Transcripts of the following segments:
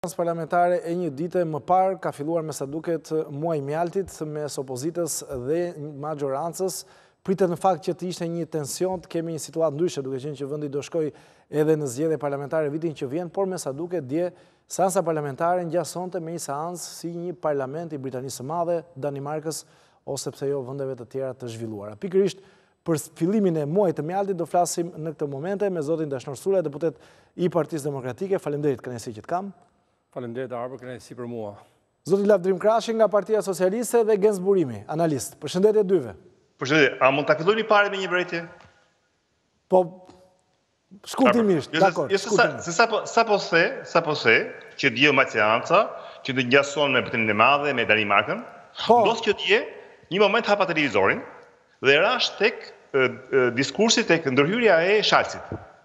seancë parlamentare e një dite më parë ka filluar me sa duket muaji mjaltit mes opozitës dhe majorancës. Pritet në fakt që të ishte një tension, të kemi një situatë ndryshe, duke qenë që vendi do shkoj edhe në zgjedhje parlamentare vitin që vjen, por me sa duket dje seanca parlamentare ngjasonte me një seancë si një parlament i Britanisë së Madhe, Danimarkës ose pse jo vendeve të tjera të zhvilluara. Pikërisht për fillimin e muajit të mjaltit do flasim në këtë momente me zotin Dashnor Sulaj, deputet i Partisë Demokratike. Faleminderit, kënaqësi që të kam. Faleminderit Arber, kënaqësi për mua. Zoti Lavdrim Krashi nga Partia Socialiste dhe Gens Burimi, analist. Përshëndetje dyve. Përshëndetje, a mund ta fillojmë parë me një vërejtje? Po, shkurtimisht, dakor. Sa po the që dje më seanca, që të ngjason me Britaninë e Madhe, me Danimarkën, ndodh që dje një moment hapa televizorin dhe rash tek diskursi tek ndërhyrja e Shalcit.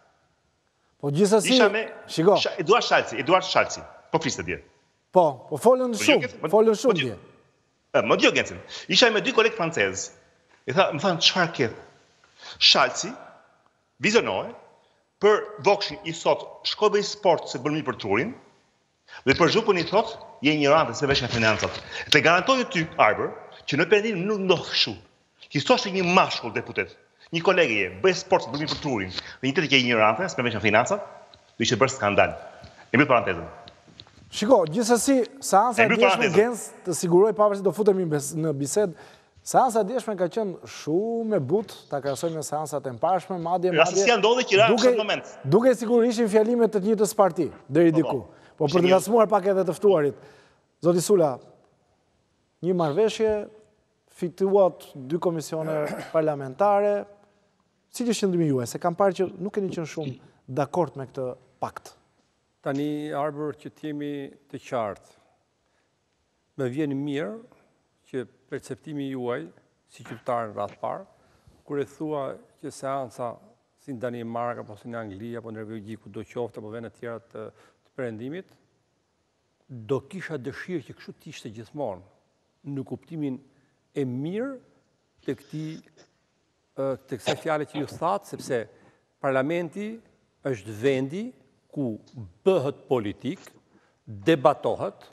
Po gjithsesi, shiko. Eduard Shalci, po fliste dje. Po folën shumë dje. Më djo Gencin. Isha me dy kolegë francezë. Më thanë, çfarë ke? Shalci vizionoi për vokshin i thot, shko bëj sport se bën mirë për trurin, dhe për zhupën i thot, je ignorante se vesh nga financat. Të garantoj ty, Arber, që në Perëndim nuk ndodh kështu. Ti thoshe një mashkull deputet, një kolege je, bëj sport se bën mirë për trurin, dhe një tjetër që je ignorante, se vesh nga financat, do ishte bërë skandal. E mbyll parantezën. Shiko, gjithsesi, seanca e djeshme Gens të siguroj pavarësisht do futemi në bisedë. Seanca e djeshme ka qenë shumë e butë, ta krahasojmë me seancat e mbarshme, madje. Rastësia ndodhi që ra në moment. Duke sigurisht ishin fjalimet të të njëjtës parti deri diku. Po për të ngacmuar pak edhe të ftuarit. Zoti Sula, një marrëveshje, fituat 2 komisione parlamentare. Si është qëndrimi juaj? Se kam parë që nuk keni qenë shumë dakord me këtë pakt. Tani, Arber, që t'jemi të qartë, me vjen mirë që perceptimi juaj, si qytetar në radhë parë, kur e thua që seanca si në Danimarka, apo si në Angli, apo në Norvegji, ku do qoftë, apo vende të tjera të Perëndimit, do kisha dëshirë që kështu t'ishte gjithmonë, në kuptimin e mirë të kësaj fjale që ju thatë, sepse parlamenti është vendi ku bëhet politik, debatohet,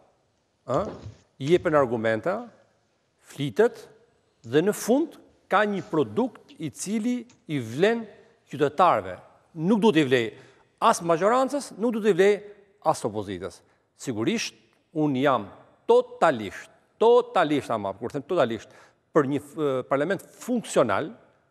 jepen argumenta, flitet, dhe në fund ka një produkt i cili i vlen qytetarëve. Nuk duhet i vlej as majorancës, nuk duhet i vlej as opozitës. Sigurisht, unë jam totalisht, kur them totalisht, për një parlament funksional,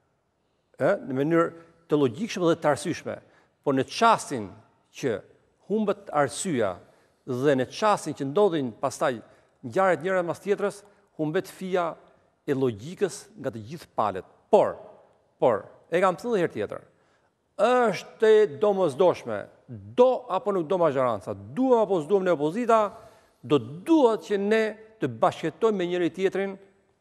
në mënyrë të logjikshme dhe të arsyeshme, por në çastin që humbet arsyeja dhe në çastin që ndodhin pastaj ngjarjet njëra mas tjetrës, humbet fija e logjikës nga të gjithë palët. Por, e kam thënë herë tjetër, është e domosdoshme, do apo nuk do majoranca, duam apo s'duam në opozita, do duhet që ne të bashkëjetojmë me njëri tjetrin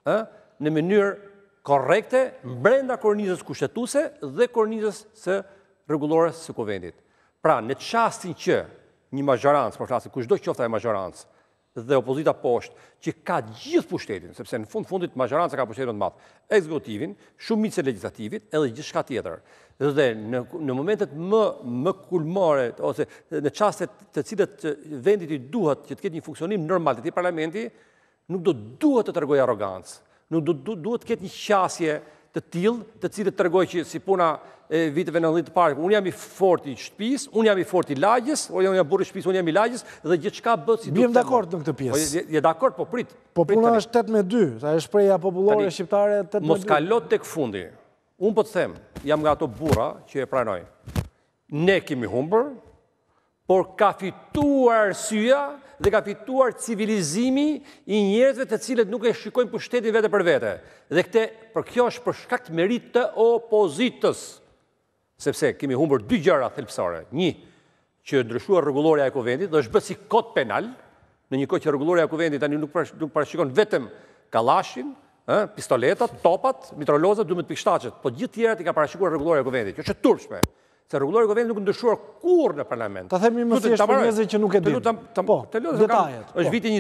në mënyrë korrekte brenda kornizës kushtetuese dhe kornizës së rregullore së kuvendit. Pra, në çastin që një majorancë, por flasim kushdo qoftë ajo majorancë, dhe opozita poshtë, që ka gjithë pushtetin, sepse në fundit majoranca ka pushtetin të madh, ekzekutivin, shumicën legislativit, edhe gjithçka tjetër. Dhe në momentet më kulmore, ose në çastet të cilët vendit i duhet që të ketë një funksionim normal të parlamenti, nuk do duhet të tregojë arrogancë, nuk duhet të ketë një qasje të tillë, të cilët tregoj që si puna e viteve 90 të parë, unë jam i fortë i shtëpisë, unë jam i fortë i lagjës, unë jam burri i shtëpisë, unë jam i lagjës, dhe gjithçka bëhet si duhet. Biem dakord në këtë pjesë. Je dakord, po prit. Po puna është 8-2, sa është shpreha popullore shqiptare 8-2. Mos kalot tek fundi. Unë po të them, jam nga ato burra që e pranoj. Ne kemi humbur, por ka fituar arsyeja dhe ka fituar civilizimi i njerëzve të cilët nuk e shikojnë pushtetin vete për vete. Dhe për kjo është për shkak të merit të opozitës. Sepse kemi humbur 2 gjëra thelbësore. Një, që ndryshua rregulloria e kuvendit, dhe është bërë si kod penal, në një kohë që rregulloria e kuvendit tani nuk parashikon vetëm kallashin, pistoletat, topat, mitralozat, 12 pikështaqet, po gjithë tjerat i ka parashikuar rregulloria e kuvendit, që është turpshme. Se rregulloria e kuvendit nuk ndryshuar kurrë në parlament. Ta themi më thjesht për njerëzit që nuk e dinë. Po, detajet. Është viti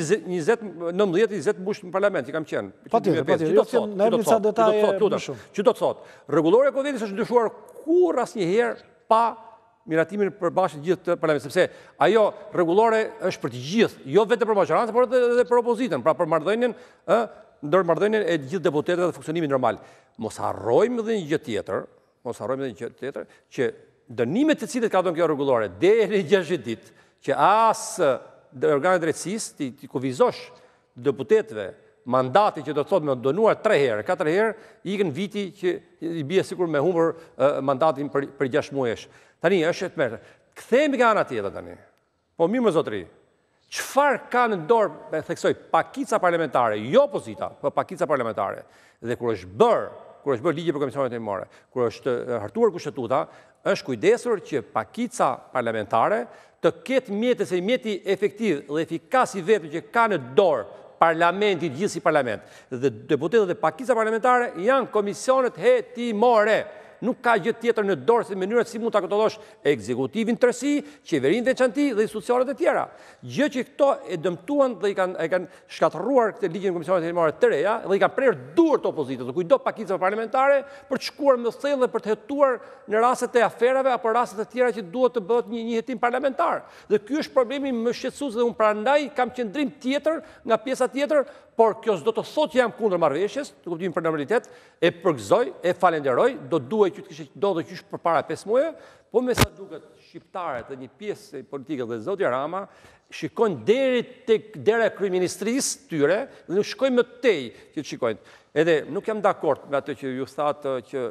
19-20 mbush në parlament, që kam qenë. Patjetër, jo them në disa detaje më shumë. Që do të thotë, rregulloria e kuvendit është ndryshuar kurrë asnjëherë pa miratimin përbashkët gjithë të parlamentit, sepse ajo rregullore është për të gjithë, jo vetëm për majorancën, por edhe për opozitën, pra për marrëdhënien, ndër marrëdhënien e gjithë deputetëve dhe funksionimin normal. Mos harrojmë dhe një gjë tjetër, që dënimet të cilët ka dhënë kjo rregullore deri në 60 ditë, që as organet drejtësisë ti kufizosh deputetëve mandati që do të thotë me dënuar 3 herë, 4 herë, ikën viti që i bie sikur me humbur mandatin për 6 muajsh. Tani është e mërë. Kthehemi nga ana tjetër tani. Po mirë më zotëri. Çfarë ka në dorë, me theksoj, pakica parlamentare, jo opozita, po pakica parlamentare. Dhe kur është bërë ligji për komisionet herimore, kur është hartuar kushtetuta, është kujdesur që pakica parlamentare të ketë mjeti efektiv dhe efikas i vetë që ka në dorë parlamentit, gjithë si parlament. Dhe deputetët dhe pakica parlamentare janë komisionet hetimore. Nuk ka gjë tjetër në dorë se mënyrët si mund ta kontrollosh ekzekutivin tërësi, qeverinë veçanti dhe institucionet e tjera. Gjë që këto e dëmtuan dhe i kanë shkatërruar këtë ligjin e komisionet herimore të reja dhe i kanë prerë duart opozitës, kujdo pakicave parlamentare për të shkuar më thellë dhe për të hetuar në rastet e aferave apo rastet e tjera që duhet të bëhet një hetim parlamentar. Dhe ky është problemi më shqetësues dhe unë prandaj kam qendrim tjetër nga pjesa tjetër, por kjo s'do të thotë që jam kundër marrëveshjes, të kuptimin për normalitet, e përgëzoj, e falenderoj, do duhet që të kishte ndodhur qysh përpara 5 muajve, po me sa duket shqiptarët dhe një pjesë politike dhe zoti Rama shikojnë deri tek dera e kryeministrisë tyre dhe nuk shkojnë më tej që të shikojnë. Edhe nuk jam dakord me atë që ju thatë që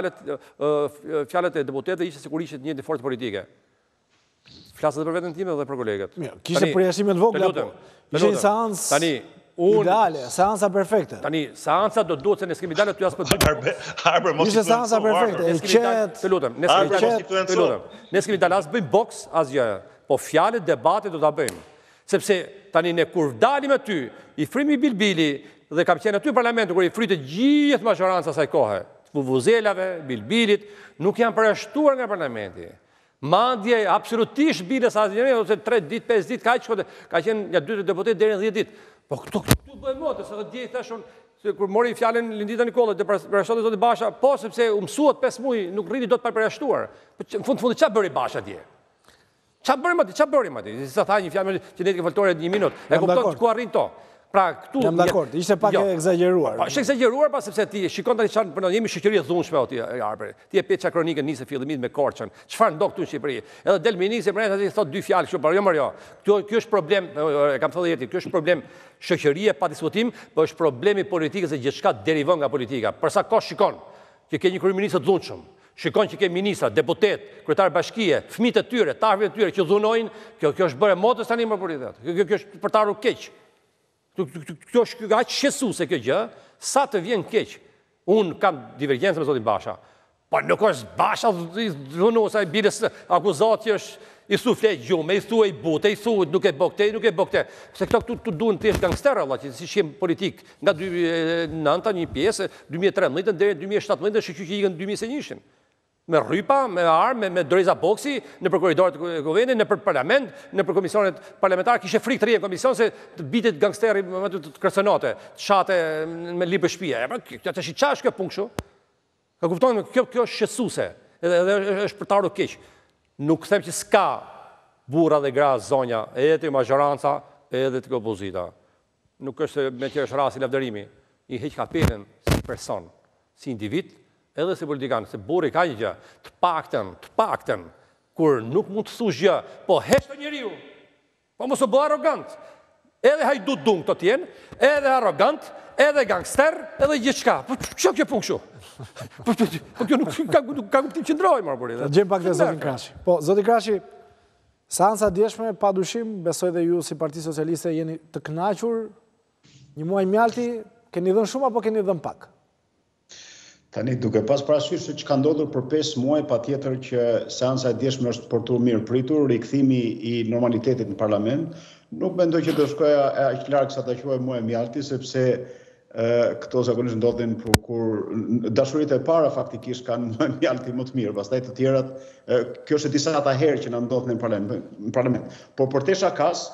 fjalët e deputetëve ishte sikur ishte një forcë politike. Flasë dhe për veten time dhe për kolegët. Mirë, kishte përjashime të vogla. Ishte një seancë ideale, seanca perfekte. Tani, seanca do duhet se ne s'kemi dalë aty as për Harber, mos ishte seanca perfekte. Të lutem, ne s'kemi dalë as bëjmë boks as gjë. Po fjalët, debate do ta bëjmë. Sepse tani ne kur dalim aty, i frimi Bilbili dhe kam qenë aty në parlament kur i fritë gjithë majoranca asaj kohe, vuvuzelave, Bilbilit, nuk janë përjashtuar nga parlamenti. Madje absolutisht bile sa asnjëri ose 3 ditë, 5 ditë ka qenë nga 2 deputet deri në 10 ditë. Po këtu bëjmë motë, se dje i thashun, se kur mori fjalën Lindita Nikollët dhe përjashtohet zoti Basha, po sepse u mësuat 5 muaj, nuk rriti dot pa përjashtuar. Po në fund çfarë bëri Basha atje? Çfarë bëri atje? Si sa tha një fjalë që ne ke foltore 1 minutë. E kupton ku arrin to. Pra këtu jam dakord, ishte pak e egzageruar. Ishte egzageruar pa sepse ti shikon tani çfarë bën, jemi shoqëri e dhunshme aty Arber. Ti e peça kronikën nisë fillimit me Korçën. Çfarë ndodh këtu në Shqipëri? Edhe del ministri Brenda aty thot 2 fjalë kështu, por jo. Ky është problem, e kam thënë jeti, ky është problem shoqërie pa diskutim, po është problemi politikës se gjithçka derivon nga politika. Për sa kohë shikon që ke një kryeminist të dhunshëm, shikon që ke ministra, deputet, kryetar bashkie, fëmijët e tyre, tarvet e tyre që dhunojnë, kjo është bërë motës tani më politet. Kjo është për të ardhur keq. Kjo është aq shqetësuese kjo gjë, sa të vjen keq. Unë kam divergjencë me zotin Basha. Po nuk është Basha dhunuesa e bilës akuzat që është i thu flet gjumë, i thu e butë, i thu nuk e bokte. Se këto këtu duhen të jetë gangsterë, që si shem politik nga 2009 një pjesë, 2013 deri 2017 shoqë që ikën 2021. Me rrypa, me armë, me dreza boksi, në për korridorët e Kuvendit, në për parlament, në për komisionet parlamentar, kishe frikë të rije komision se të bitet gangsteri të kërcënote, të shate me libë shtëpie. Kjo të qa është kjo punë kështu? Ka kuptonë, kjo është shqetësuese, edhe është për të ardhur keq. Nuk them që s'ka burra dhe gra zonja, edhe të majoranca, edhe të opozita. Nuk është me që është rasti lavdërimi. I heq kapelen si person, si individ, edhe si politikan, se burri ka një gjë, të paktën, kur nuk mund të thush gjë, po heshtë njeriu, po mos u bë arrogant, edhe hajdut dung të tjenë, edhe arrogant, edhe gangster, edhe gjithçka. Po që kjo punë kështu? Po kjo nuk ka kuptim qëndroj, marë buri. Gjem pak dhe zotin Krashi. Po, zotin Krashi, seanca djeshme, pa dushim, besoj dhe ju si Parti Socialiste jeni të kënaqur, një muaj mjalti, keni dhënë shumë apo keni dhënë pak? Tani, duke pas parasysh se që ka ndodhur për 5 muaj, pa tjetër që seanca e djeshme është për të mirë pritur, rikthimi i normalitetit në parlament, nuk mendoj që do shkoja aq larg sa ta quaj muaj mjalti, sepse këto zakonisht ndodhin kur dashuritë e para faktikisht kanë muaj mjalti më të mirë, pastaj të tjerat, kjo është disa ata herë që na ndodhin në parlament. Por për te shakas,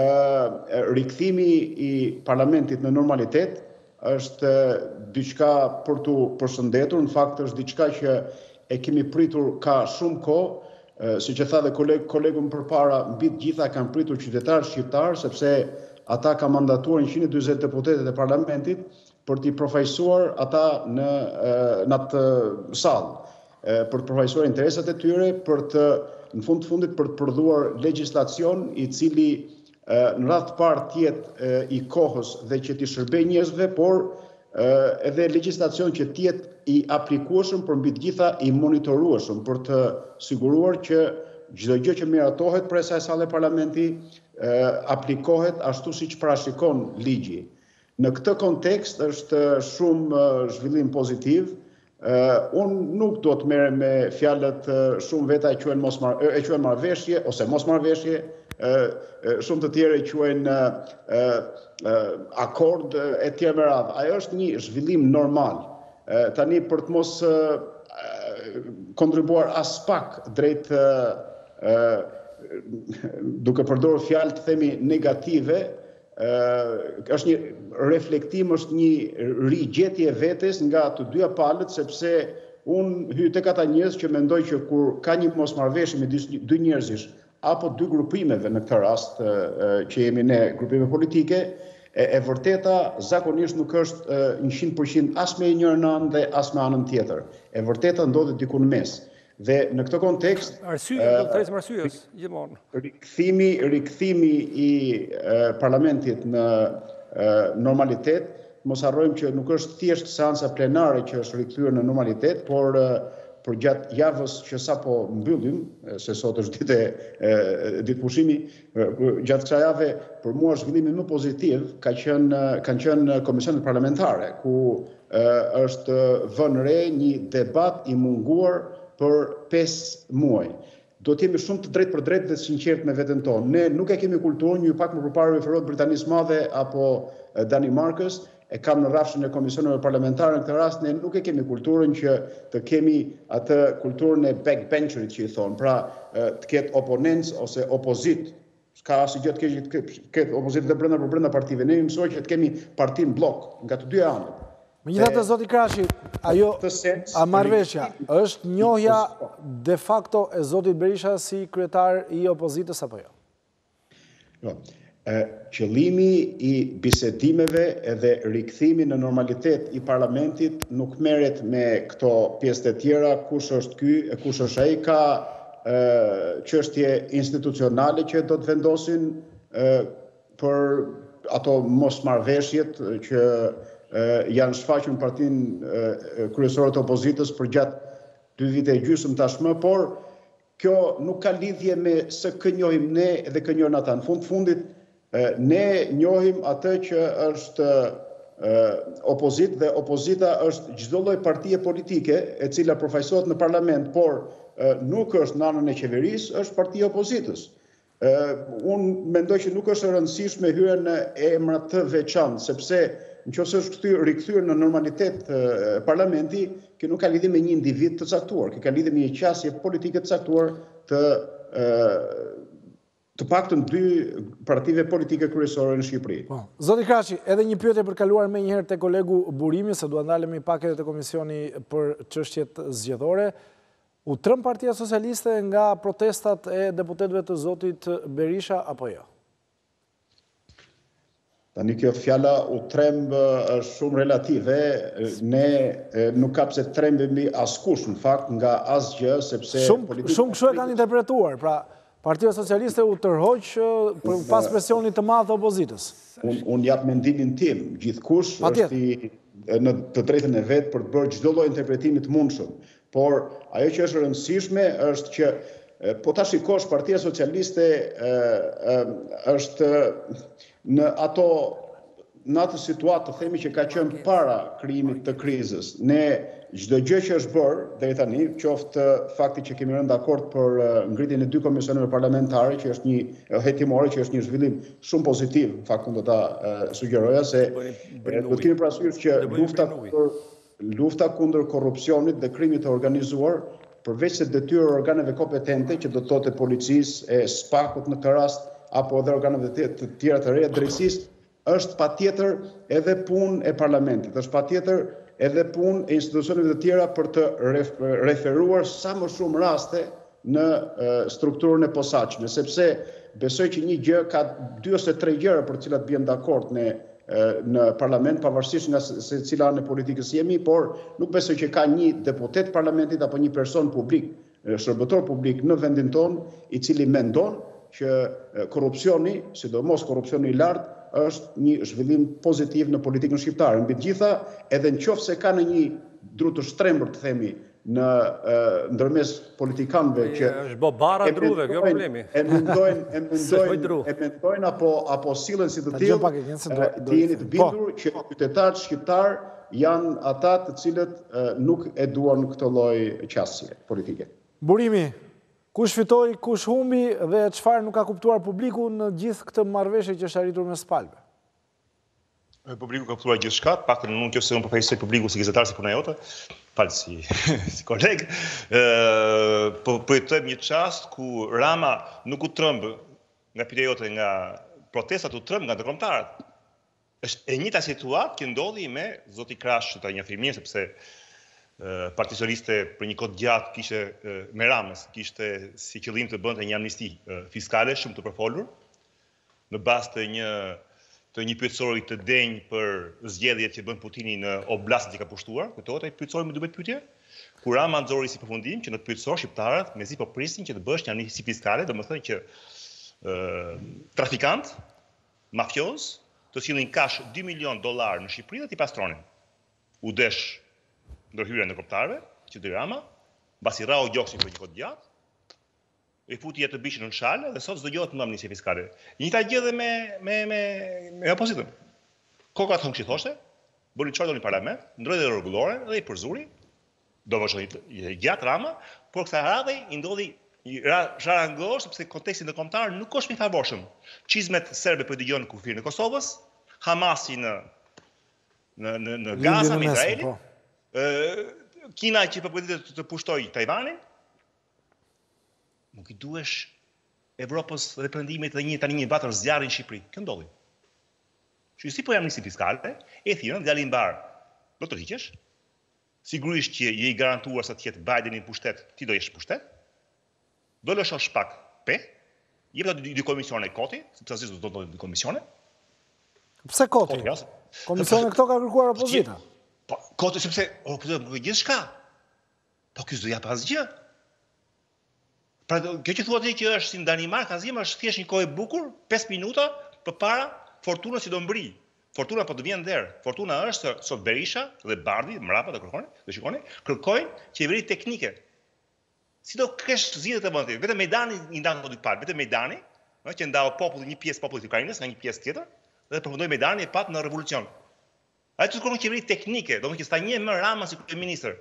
rikthimi i parlamentit në normalitet është diçka për të përshëndetur, në fakt është diçka që e kemi pritur ka shumë kohë, si që tha dhe kolegu më përpara, mbi të gjitha kanë pritur qytetarë shqiptarë, sepse ata ka mandatuar 140 deputetet e parlamentit për t'i përfaqësuar ata në atë sallë, për të përfaqësuar interesat e tyre, në fund të fundit për të prodhuar legjislacion i cili në radhë të parë tjetë i kohës dhe që t'i shërbej njerëzve, por edhe legjislacion që tjetë i aplikueshëm për mbi të gjitha i monitorueshëm për të siguruar që çdo gjë që miratohet për asaj sallë parlamenti aplikohet ashtu siç parashikon ligji. Në këtë kontekst është shumë zhvillim pozitiv. Unë nuk do të merrem me fjalët shumë veta e quhen marrëveshje ose mos marrëveshje, shumë të tjerë e quajnë akord e tjerë me radhë. Ajo është një zhvillim normal. Tani për të mos kontribuar as pak drejt duke përdorur fjalë të themi negative, është një reflektim, është një rigjetje vetes nga të dyja palët, sepse unë hyj tek ata njerëz që mendoj që kur ka një mosmarrëveshje midis dy njerëzish apo dy grupimeve, në këtë rast që jemi ne grupime politike, e vërteta zakonisht nuk është 100% as me njërin anë dhe as me anën tjetër. E vërteta ndodhet diku në mes. Dhe në këtë kontekst, rikthimi i parlamentit në normalitet, mos harrojmë që nuk është thjesht seanca plenare që është rikthyer në normalitet, por për gjatë javës që sapo mbyllim, se sot është ditë pushimi, gjatë kësaj jave për mua zhvillimi më pozitiv kanë qenë komisionet parlamentare, ku është vënë re një debat i munguar për 5 muaj. Do të jemi shumë të drejtë për drejtë dhe sinqert me veten tonë. Ne nuk e kemi kulturën, ju pak më përpara referohet Britanisë Madhe apo Danimarkës, e kam në rrafshën e komisioneve parlamentare në këtë rast, ne nuk e kemi kulturën që të kemi atë kulturën e backbencherit që i thonë, pra të ketë oponencë ose opozit. Ska asgjë të ketë opozit dhe brenda partive. Ne mësoj që të kemi parti në blok nga të dy anët. Megjithatë, zoti Krashi, ajo marrëveshja është njohja de facto e zotit Berisha si kryetar i opozitës apo jo? Jo. Qëllimi i bisedimeve edhe rikthimi në normalitet i parlamentit nuk merret me këto pjesët e tjera, kush është ky e kush është ai, ka çështje institucionale që do të vendosin për ato mosmarrëveshjet që janë shfaqur në partinë kryesore të opozitës për gjatë 2 vite e gjysmë tashmë, por kjo nuk ka lidhje me se kë njohim ne dhe kë njohin ata. Në fund fundit ne njohim atë që është opozit dhe opozita është çdo lloj partie politike e cila përfaqësohet në parlament, por nuk është në anën e qeverisë, është partia e opozitës. Unë mendoj që nuk është e rëndësishme hyrja në emra të veçantë, sepse nëse është rikthyer në normalitet parlamenti, që nuk ka lidhje me një individ të caktuar, që ka lidhje me një qasje politike të caktuar të paktën 2 partive politike kryesore në Shqipëri. Zoti Krashi, edhe një pyetje për kaluar me njëherë te kolegu Burimi, se dua ndalemi pak edhe te komisioni për çështjet zgjedhore. U trëm Partia Socialiste nga protestat e deputetëve të zotit Berisha apo jo? Tani kjo fjala u tremb është shumë relative, ne nuk ka pse trembemi askush në fakt nga asgjë, sepse shumë kështu e kanë interpretuar, pra Partia Socialiste u tërhoq pas presionit të madh të opozitës. Unë jap mendimin tim, gjithkush është në të drejtën e vet për të bërë çdo lloj interpretimi të mundshëm, por ajo që është rëndësishme është që po ta shikosh Partia Socialiste është në atë situatë të themi që ka qenë para krijimit të krizës. Ne çdo gjë që është bërë deri tani, qoftë fakti që kemi rënë dakord për ngritjen e 2 komisioneve parlamentare, që është një hetimore, që është një zhvillim shumë pozitiv, në fakt do ta sugjeroja se do të kemi parasysh që lufta kundër korrupsionit dhe krimit të organizuar, përveç se detyrë organeve kompetente, që do të thotë policisë, e SPAK-ut në këtë rast, apo edhe organeve të tjera të reja drejtësisë, është patjetër edhe punë e parlamentit, është patjetër edhe punë e institucioneve të tjera për të referuar sa më shumë raste në strukturën e posaçme, sepse besoj që një gjë ka 2 ose 3 gjëra për të cilat bien dakord në parlament, pavarësisht nga se cila anë e politikës jemi, por nuk besoj që ka një deputet parlamentit apo një person publik, shërbëtor publik në vendin tonë, i cili mendon që korrupsioni, sidomos korrupsioni i lartë, është një zhvillim pozitiv në politikën shqiptare. Mbi të gjitha, edhe nëse ka në një dru të shtrembër, të themi, në ndërmes politikanëve që është bo bara druve, kjo problemi. E mendojnë apo sillen si të tillë, të jeni të bindur që qytetarët shqiptar janë ata të cilët nuk e duan këtë lloj qasje politike. Burimi, kush fitoi, kush humbi dhe çfarë nuk ka kuptuar publiku në gjithë këtë marrëveshje që është arritur mes palëve? Publiku ka kuptuar gjithçka, paktën nuk nëse unë përfaqësoj publiku si gazetar si puna jote, falë si koleg, po projektojmë një çast ku Rama nuk u tremb nga pyetja jote nga protestat, u tremb nga ndërkombëtarët. Është e njëjta situatë që ndodhi me zoti Krash, ta njohim mirë sepse Partia Socialiste për një kohë gjatë kishte me Ramës, kishte si qëllim të bënte një amnisti fiskale shumë të përfolur në bazë të një pyetësori të denj për zgjedhjet që bën Putini në oblastin që ka pushtuar, kujtohet ai pyetësori me 12 pyetje, ku Rama nxori si përfundim që në të pyetësor shqiptarët mezi po prisin që të bësh një amnisti fiskale, domethënë që trafikant, mafioz, të sillnin cash $2 milion në Shqipëri dhe t'i pastronin. U desh ndërhyrja në kombëtarëve, që të Rama, mbasi rau gjoksin për një kohë gjatë, e futi jetë të bishën në shalë dhe sot s'dëgjohet më amnistia fiskale. Njëjta gjë edhe me opozitën. Koka thonë që thoshte, bëri çfarë doni në parlament, ndroi dhe rregullore dhe i përzuri, domosdoshmë i gjatë Rama, por kësaj radhe i ndodhi zharangosh sepse konteksti ndërkombëtar nuk është më i favorshëm. Çizmet serbe po dëgjojnë kufirin e Kosovës, Hamasi në Gaza me Izraelin, Kina që përgatitet të pushtojë Tajvanin. Nuk i duhesh Evropës dhe Perëndimit dhe tani një vatër zjarri në Shqipëri. Kjo ndodhi. Që si po amnisti fiskale, e thirrën djalin mbar. Do të hiqesh. Sigurisht që je i garantuar sa të jetë Bideni në pushtet, ti do jesh në pushtet. Do lëshosh pak pe, jep ato dy komisione koti, sepse asgjë do të ndodhë dy komisione. Pse koti? Komisione këto ka kërkuar opozita. Po koti sepse opozita nuk e gjithçka. Po ky s'do jap asgjë. Pra kjo që thua ti që është si në Danimark, asgjë është thjesht një kohë e bukur, 5 minuta përpara fortunës që do mbri. Fortuna po të vjen der. Fortuna është sot Berisha dhe Bardhi, mrapa do kërkojnë qeveri teknike. Si do kesh zgjidhjet e vendit. Vetëm Majdani i ndan ato dy palë, vetëm Majdani, që ndau popullit, një pjesë popullit të Ukrainës nga një pjesë tjetër, dhe përfundoi Majdani e pat në revolucion. Ai të kërkon qeveri teknike, domethënë që sta një më Rama si kryeministër.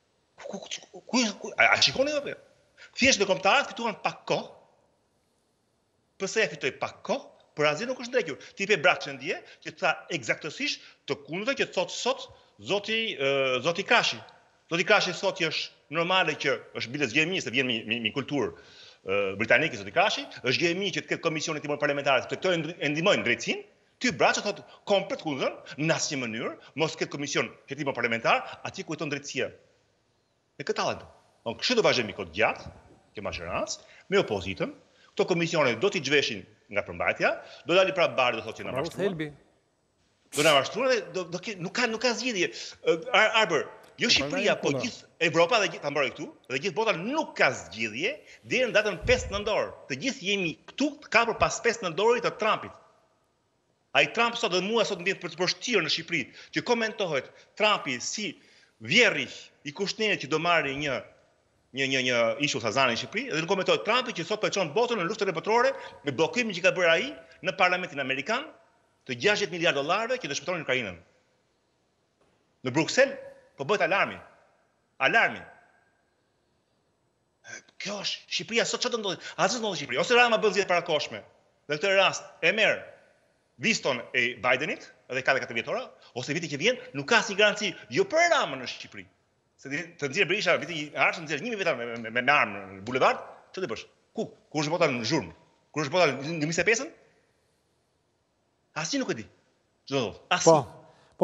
A shikoni apo? Thjesht ndërkombëtarët fituan pak kohë. Pse e fitoi pak kohë? Por asgjë nuk është ndrequr. Ti pe Brakçëndje që tha eksaktësisht të kundërta që thot sot zoti Krashi. Zoti Krashi sot që është normale që është bile zgjë e mirë se vjen me kulturë britanike zoti Krashi, është gjë e mirë që të ketë komisionin timor parlamentare, sepse këto e ndihmojnë drejtësinë. Ty Braçë thot komplet kundër, në asnjë mënyrë, mos ketë komision timor parlamentar, aty ku jeton drejtësia. E këtë tallet. Don kështu do vazhdojmë kohë gjatë, kjo majorancë, me opozitën. Këto komisione do t'i zhveshin nga përmbajtja, do dali prapë Bardhi do thotë që na mashtruan. Do na mashtruan dhe nuk ka zgjidhje. Arbër, jo Shqipëria, po gjithë Evropa dhe ta mbaroj këtu, dhe gjithë bota nuk ka zgjidhje deri në datën 5 nëntor. Të gjithë jemi këtu të kapur pas 5 nëntorit të Trumpit. Ai Trump sot dhe mua sot mbien për të përshtirë në Shqipëri, që komentohet Trumpi si vjerrih i Kushnerit që do marrë një ishull Sazani në Shqipëri, dhe në komentohet Trumpi që sot po e çon botën në luftën botërore me bllokimin që ka bërë ai në Parlamentin Amerikan të $60 miliardë që dëshmëtonin Ukrainën. Në Bruksel po bëhet alarmi. Alarmi. Kjo është Shqipëria sot çfarë do ndodhi? Asgjë ndodhi në Shqipëri. Ose Rama bën zgjedhje parakoshme. Në këtë rast e merr liston e Bidenit edhe ka 4 vjetora, ose viti që vjen nuk ka asnjë garanci jo për Ramën në Shqipëri. Se të nxjerr Berisha viti i ardhshëm nxjerr 1000 veta me armë në bulevard, ç'do të bësh? Ku? Kur është bota në zhurmë? Kur është bota në 25-ën? Asnjë nuk e di. Ç'do të thotë? Asnjë. Po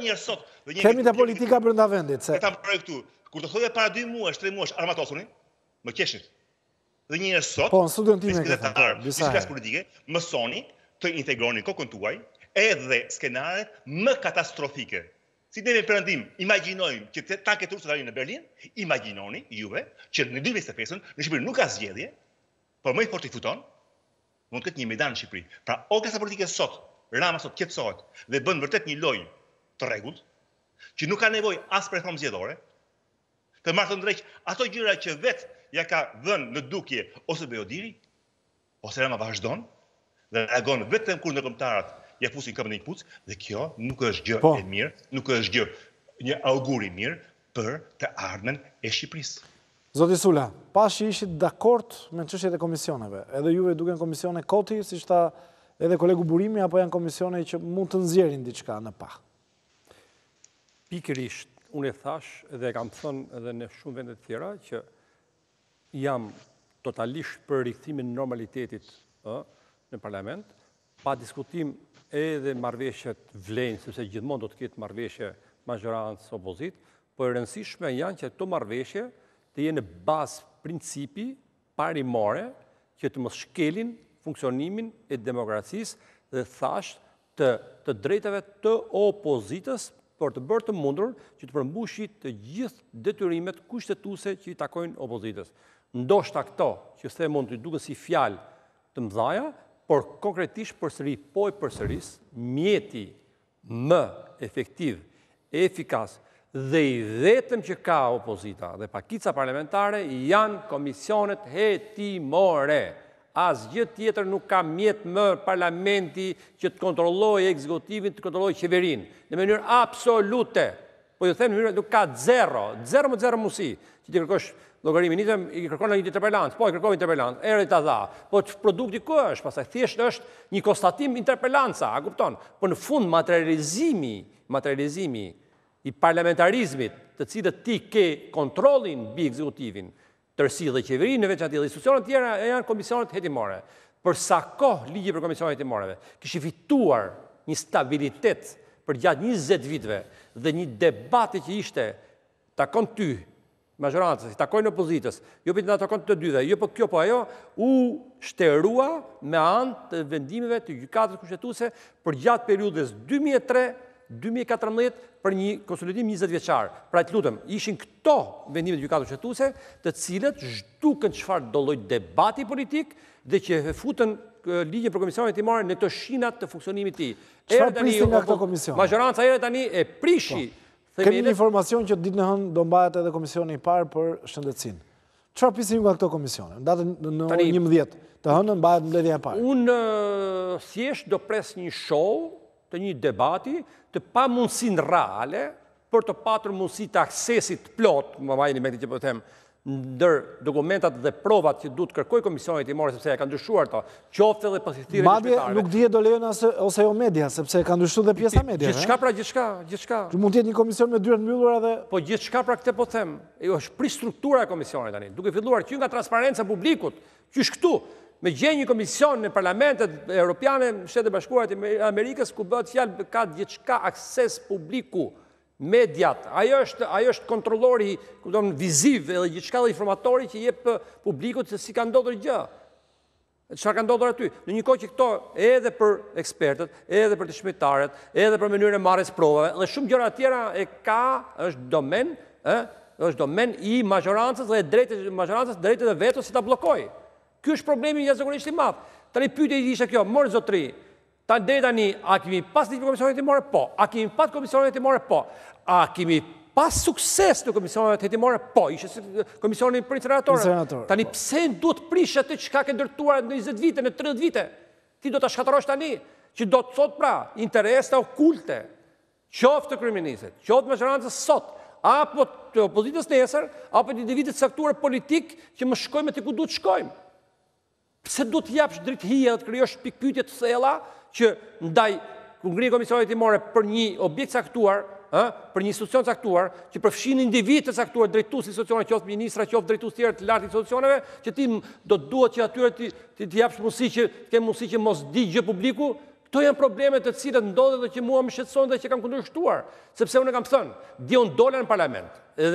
kemi ta politika brenda vendit, se ta mbaroj këtu. Kur të thoya para 2 muajsh, 3 muajsh armatosuni, më qeshit. Dhe një herë sot, Po, në studion time biskletarë, bicikletas politike, mësoni të integroni kokën tuaj edhe skenaret më katastrofike. Si neve perëndim, imagjinojmë që tanket rusë dalin në Berlin, imagjinoni juve që në 2025 në Shqipëri nuk ka zgjedhje, por më i forti futon, mund të ketë një mejdan në Shqipëri. Pra, o klasa politike sot, Rama sot qetësohet dhe bën vërtet një lojë të rregullt, që nuk ka nevojë as për reformë zgjedhore, të marrë të ndrejq ato gjëra që vetë ja ka dhënë në dukje ose Beodiri, ose Rama vazhdon dhe reagon vetëm kur ndërkombëtarët ja fusin këmbën në një puc, dhe kjo nuk është gjë e mirë, nuk është gjë një augur i mirë për të ardhmen e Shqipërisë. Zoti Sula, pashi ishit dakord me çështjet e komisioneve, edhe juve duken komisione koti, siç tha edhe kolegu Burimi, apo janë komisione që mund të nxjerrin diçka në pa? Pikërisht, unë e thash dhe kam thënë edhe në shumë vende të tjera që jam totalisht për rikthimin e normalitetit në parlament, pa diskutim edhe marrëveshjet vlen, sepse gjithmonë do të ketë marrëveshje majorancë opozit, po e rëndësishme janë që këto marrëveshje të jenë në bazë principi parimore që të mos shkelin funksionimin e demokracisë dhe thash të drejtave të opozitës, por të bërë të mundur që të përmbushi të gjithë detyrimet kushtetuese që i takojnë opozitës. Ndoshta këto që the mund të duken si fjalë të mëdha, por konkretisht përsëri po e përsëris, mjeti më efektiv, efikas dhe i vetëm që ka opozita dhe pakica parlamentare janë komisionet hetimore. Asgjë tjetër nuk ka mjet më parlamenti që të kontrollojë ekzekutivin, të kontrollojë qeverinë, në mënyrë absolute. Po ju them në mënyrë nuk ka zero mundësi që ti kërkosh llogarimin, i kërkon një interpelancë, po i kërkoj interpelancë, erë ta dha. Po produkti ku është? Pastaj thjesht është një konstatim interpelanca, a kupton? Po në fund materializimi i parlamentarizmit, të cilët ti ke kontrollin mbi ekzekutivin, tërsi dhe qeverinë në veçantë dhe institucionet tjera janë komisionet hetimore. Për sa kohë ligji për komisionet hetimoreve kishte fituar një stabilitet për gjatë 20 viteve dhe një debati që ishte takon ty, majorancës, takojnë opozitës, jo për të takon të dyve, jo për kjo po ajo, u shterua me anë të vendimeve të gjykatës kushtetuese për gjatë periudhës 2003-2014 për një konsolidim 20 vjeçar. Pra të lutem, ishin këto vendime të gjykatës kushtetuese, të cilët zhduken çfarë do lloj debati politik dhe që futën ligjin për komisionin hetimor në këto shinat të funksionimit të tij. Çfarë prisni nga këto komisione? Majoranca herë tani e prishi. Kemi një informacion që ditën e hënë do mbahet edhe komisioni i parë për shëndetësinë. Çfarë prisni nga këto komisione? Datën në orën 11 të hënën mbahet mbledhja e parë. Unë thjesht do pres një show të një debati të pa mundësinë reale për të patur mundësi të aksesit plot, më vajni me këtë që po them, ndër dokumentat dhe provat që duhet kërkoj komisioni hetimor sepse ka ndryshuar to, qoftë edhe pasithirje shqiptare. Madje nuk dihet do lejon ose jo media, sepse ka ndryshuar dhe pjesa media. Gjithçka. Mund të jetë një komision me dyert mbyllura dhe po gjithçka pra këtë po them. Është pri struktura e komisionit tani, duke filluar që nga transparenca e publikut, qysh këtu me gjenjë një komision në parlamentet europiane, Shtetet Bashkuara të Amerikës ku bëhet fjalë ka gjithçka akses publiku. Mediat, ajo është kontrollori viziv edhe gjithçka dhe informatori që jep publikut se si ka ndodhur gjë. Çfarë ka ndodhur aty? Në një kohë që këto edhe për ekspertët, edhe për të shmëtarët, edhe për mënyrën e marrjes provave dhe shumë gjëra tjera është domen i majorancës dhe drejtë dhe veto si ta bllokojë. Ky është problemi jashtëzakonisht i madh. Tani pyetja ishte kjo, mor zotri. Deri tani, a kemi pas ligj për komisionet hetimore? Po. A kemi pas komisionet hetimore? Po. A kemi pas sukses në komisionet hetimore? Po. Ishte komisioni për incineratorët. Tani pse duhet prish atë çka ke ndërtuar në 20 vite, në 30 vite? Ti do ta shkatërrosh tani, që do të thot pra, interese okulte, qoftë të kryeministit, qoftë majorancës sot, apo të opozitës nesër, apo të individit caktuar politik që më shkojmë te ku duhet shkojmë. Pse duhet të japsh dritë hije dhe të krijosh pikpyetje të thella që ndaj ngrihen komisionet hetimore për një objekt caktuar, për një institucion caktuar, që përfshin individ të caktuar, drejtues institucione, qoftë ministra, qoftë drejtues tjerë të lartë institucioneve, që ti do duhet që atyre ti japsh mundësi që ke mundësi që mos di gjë publiku. Këto janë probleme të cilat ndodhen dhe që mua më shqetësojnë dhe që kam kundërshtuar, sepse unë kam thënë, diun dola në parlament dhe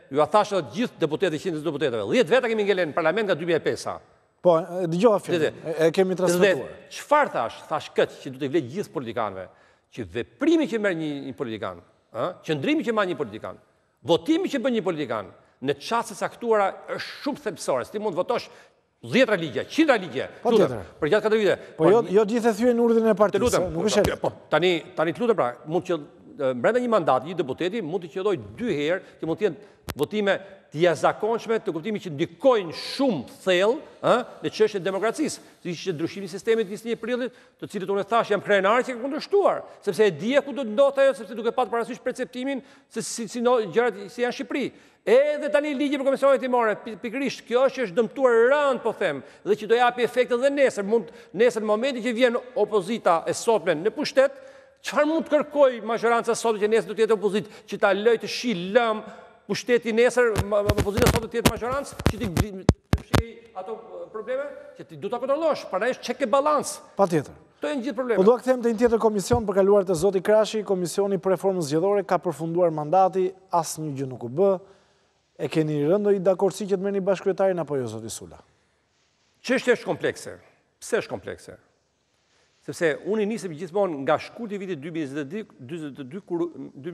ju a thashë gjithë deputetët, 100 deputetëve. 10 veta kemi ngelen në parlament nga 2005-a. Po, dëgjova fjalën. E kemi transmetuar. Çfarë thash? Thash këtë që duhet të vlet gjithë politikanëve, që veprimi që merr një politikan, qëndrimi që marr një politikan, votimi që bën një politikan në çaste caktuara është shumë thelbësore. Ti mund të votosh 10 ligje, 100 ligje. Për gjatë 4 vite. Po jo gjithë e thyen urdhrin e partisë, nuk është. Po tani të lutem pra, mund që brenda një mandati, një deputeti mund të qëlloj 2 herë, që mund të jenë votime të jashtëzakonshme, të kuptimi që ndikojnë shumë thellë në çështjen e demokracisë, si ishte ndryshimi i sistemit 21 prillit, të cilët unë thash jam krenar që ka kundërshtuar, sepse e dija ku do të ndodhte ajo, sepse duke patur parasysh perceptimin se si gjërat si janë në Shqipëri. Edhe tani ligji për komisionet timore, pikërisht kjo që është dëmtuar rënd, po them, dhe që do japi efekte edhe nesër, nesër në momentin që vjen opozita e sotme në pushtet, çfarë mund të kërkoj majoranca sot që nesër do të jetë opozitë që ta lëj të lëm pushteti nesër, opozita sot do të jetë majorancë, që ti fshi ato probleme, që ti du ta kontrollosh, para është check e balance. Patjetër. Këto janë gjithë probleme. Po dua kthem te një tjetër komision për kaluar te zoti Krashi, komisioni për reformën zgjedhore ka përfunduar mandati, asnjë gjë nuk u bë. E keni rënë i dakordsi që të merrni bashkëkryetarin apo jo zoti Sula? Çështja është komplekse. Pse është komplekse? Sepse unë nisem gjithmonë nga shkurti i vitit 2022 kur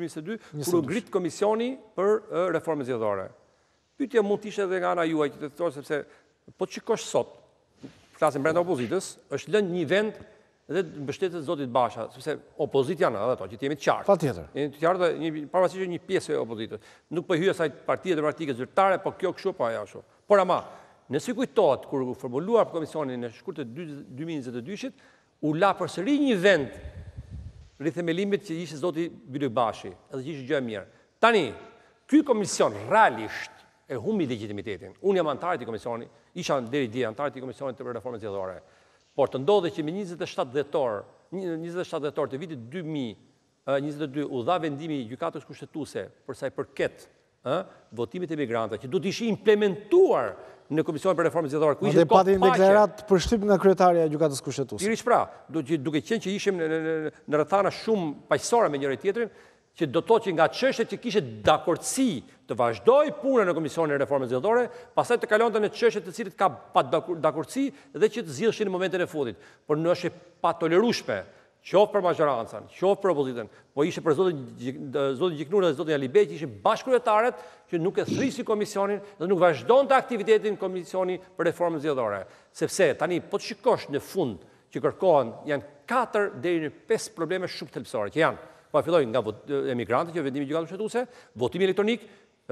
u ngrit komisioni për reformën zgjedhore. Pyetja mund të ishte edhe nga ana juaj që të thotë sepse po shikosh sot, flasim brenda opozitës, është lënë një vend dhe mbështetet zotit Basha, sepse opozit janë edhe ato, që jemi të qartë. Patjetër. Jemi të qartë dhe pavarësisht një pjesë e opozitës. Nuk po hyj asaj partie demokratike zyrtare, po kjo kështu po ajo ashtu. Por ama, nëse kujtohet kur u formuluar komisionin në shkurt të 2022-shit, u la përsëri një vend rithemelimit që ishte zoti Bylik Bashi, edhe që ishte gjë e mirë. Tani, ky komision realisht e humbi legitimitetin. Unë jam antar i komisionit, isha deri dje antar i komisionit të reformës zgjedhore. Por të ndodhe që me 27 dhjetor të vitit 2022 u dha vendimi gjykatës kushtetuese për sa i përket votimit e migrantëve, që do të ishin implementuar në Komisionin për Reformën Zgjedhore, ku ishin pati deklarat për shtyp nga kryetaria e gjykatës kushtetuese. Pikërisht pra, duke qenë që ishim në rrethana shumë paqësore me njëri tjetrin, që do të thotë që nga çështjet që kishte dakordsi të vazhdoj punën në Komisionin e Reformës Zgjedhore, pastaj të kalonte në çështje të cilët ka pa dakordsi dhe që të zgjidheshin në momentin e fundit. Por nuk është pa tolerueshme, qoftë për majorancën, qoftë për opozitën, po ishte për zotin Gjiknur dhe zotin Alibej, që ishin bashkëkryetaret që nuk e thrisi komisionin dhe nuk vazhdonte aktivitetin Komisioni për Reformën Zgjedhore. Sepse tani po të shikosh në fund që kërkohen janë 4 deri në 5 probleme shumë thelbësore që janë. Po filloj nga emigrantët që vendimi gjykatës kushtetuese, votimi elektronik,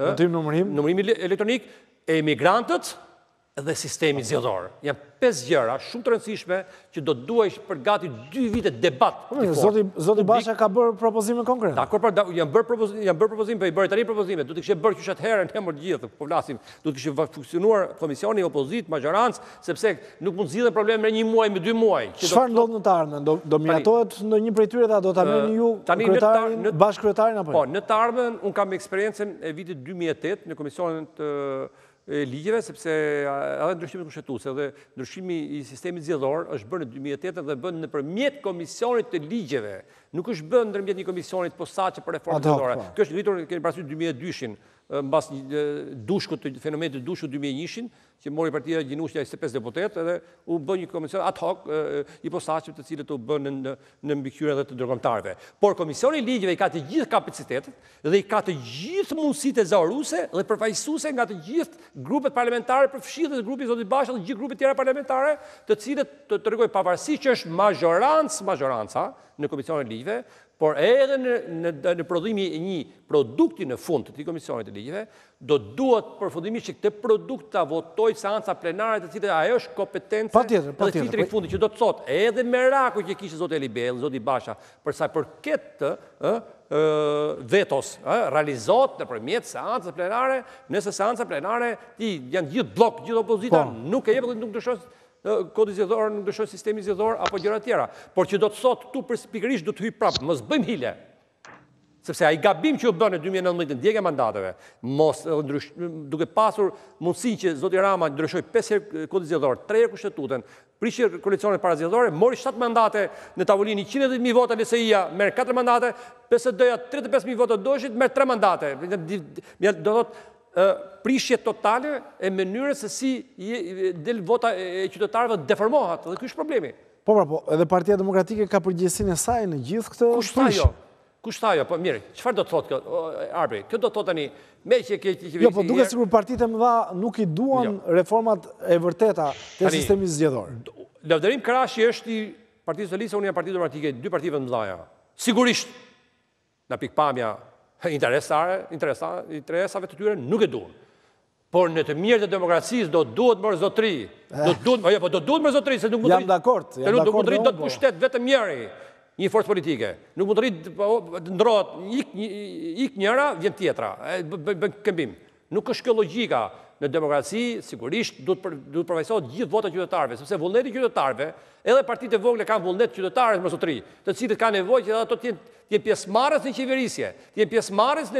numërimi elektronik, emigrantët dhe sistemi zgjedhor. Janë 5 gjëra shumë të rëndësishme që do duhesh për gati 2 vite debat. Zoti Basha ka bërë propozime konkrete. Dakor, janë bërë propozime, po i bëri tani propozime. Do të kishte bërë qysh atëherë në emër të gjithë, po flasim, do të kishte funksionuar komisioni opozit, majorancë, sepse nuk mund zgjidhen probleme me 1 muaj, me 2 muaj. Çfarë ndodh në të ardhmen? Do miratohet ndonjë prej tyre dhe do ta merrni ju kryetarin, bashkëkryetarin apo jo? Po, në të ardhmen un kam eksperiencën e vitit 2008 në komisionin të ligjeve, sepse edhe ndryshimi kushtetuese dhe ndryshimi i sistemit zgjedhor është bërë në 2008 dhe bën nëpërmjet komisionit të ligjeve. Nuk është bën ndërmjet një komisionit posaçe për reformën zgjedhore. Kjo është ngritur keni parasysh 2002-shin, mbas dushkut të fenomenit të dushkut 2001-shin, që mori partia Gjinushja 25 deputet dhe u bë një komision ad hoc i posaçëm të cilët u bën në mbikëqyrjen dhe të ndërkombëtarëve. Por komisioni i ligjeve i ka të gjithë kapacitetet dhe i ka të gjithë mundësitë zauruese dhe përfaqësuese nga të gjithë grupet parlamentare përfshirë dhe grupi zotit Basha dhe gjithë grupet tjera parlamentare, të cilët të tregoj pavarësisht që është majoranca në komisionin e ligjeve, por edhe në prodhimi e një produkti në fund të komisionit të ligjeve, do duhet përfundimisht që këtë produkt ta votojë seanca plenare, të cilët ajo është kompetenca dhe filtri i fundit, që do të thotë edhe meraku që kishte zoti Alibej, zoti Basha, për sa përket vetos, realizohet nëpërmjet seancës plenare, nëse seanca plenare janë gjithë blok, gjithë opozita, nuk e jep dhe nuk dëshon kodi zgjedhor, nuk dëshon sistemi zgjedhor apo gjëra tjera. Por që do të thotë tu pikërisht do të hyj prapë, mos bëjmë hile. Sepse ai gabim që u bën në 2019 në ndjekje mandateve, mos duke pasur mundësinë që zoti Rama ndryshoi 5 herë kodin zgjedhor, 3 herë kushtetutën, prishi koalicionet parazgjedhore, mori 7 mandate në tavolinë, 110.000 vota LSI-ja merr 4 mandate, PSD-ja 35.000 vota doshit merr 3 mandate. Do thotë prishje totale e mënyrës se si del vota e qytetarëve deformohat, dhe ky është problemi. Po, edhe Partia Demokratike ka përgjegjësinë e saj në gjithë këtë prishje. Kushta jo, po mirë, çfarë do të thotë kjo, Arbri? Kjo do të thotë tani, me që jo, po duke sigur partitë e mëdha nuk i duan reformat e vërteta të sistemit zgjedhor. Lavdërim Karashi është i Partisë Socialiste, unë jam Partia Demokratike, dy partive të mëdha. Sigurisht, në pikpamja interesave të tyre nuk e duan. Por në të mirë të demokracisë do duhet më zotëri. Do duhet më zotëri, se nuk mund të jam dakord. Nuk mund të rritë do të pushtet vetëm njëri një forcë politike. Nuk mund të rritë ndrohet, ik njëra, vjen tjetra. Bën këmbim. Nuk është kjo logjika. Në demokraci, sigurisht, duhet përfaqësohet gjithë votat qytetarëve, sepse vullneti qytetarëve, edhe partitë e vogla kanë vullnet qytetarëve më zotëri, të cilët kanë nevojë që ato të jenë pjesëmarrës në qeverisje, të jenë pjesëmarrës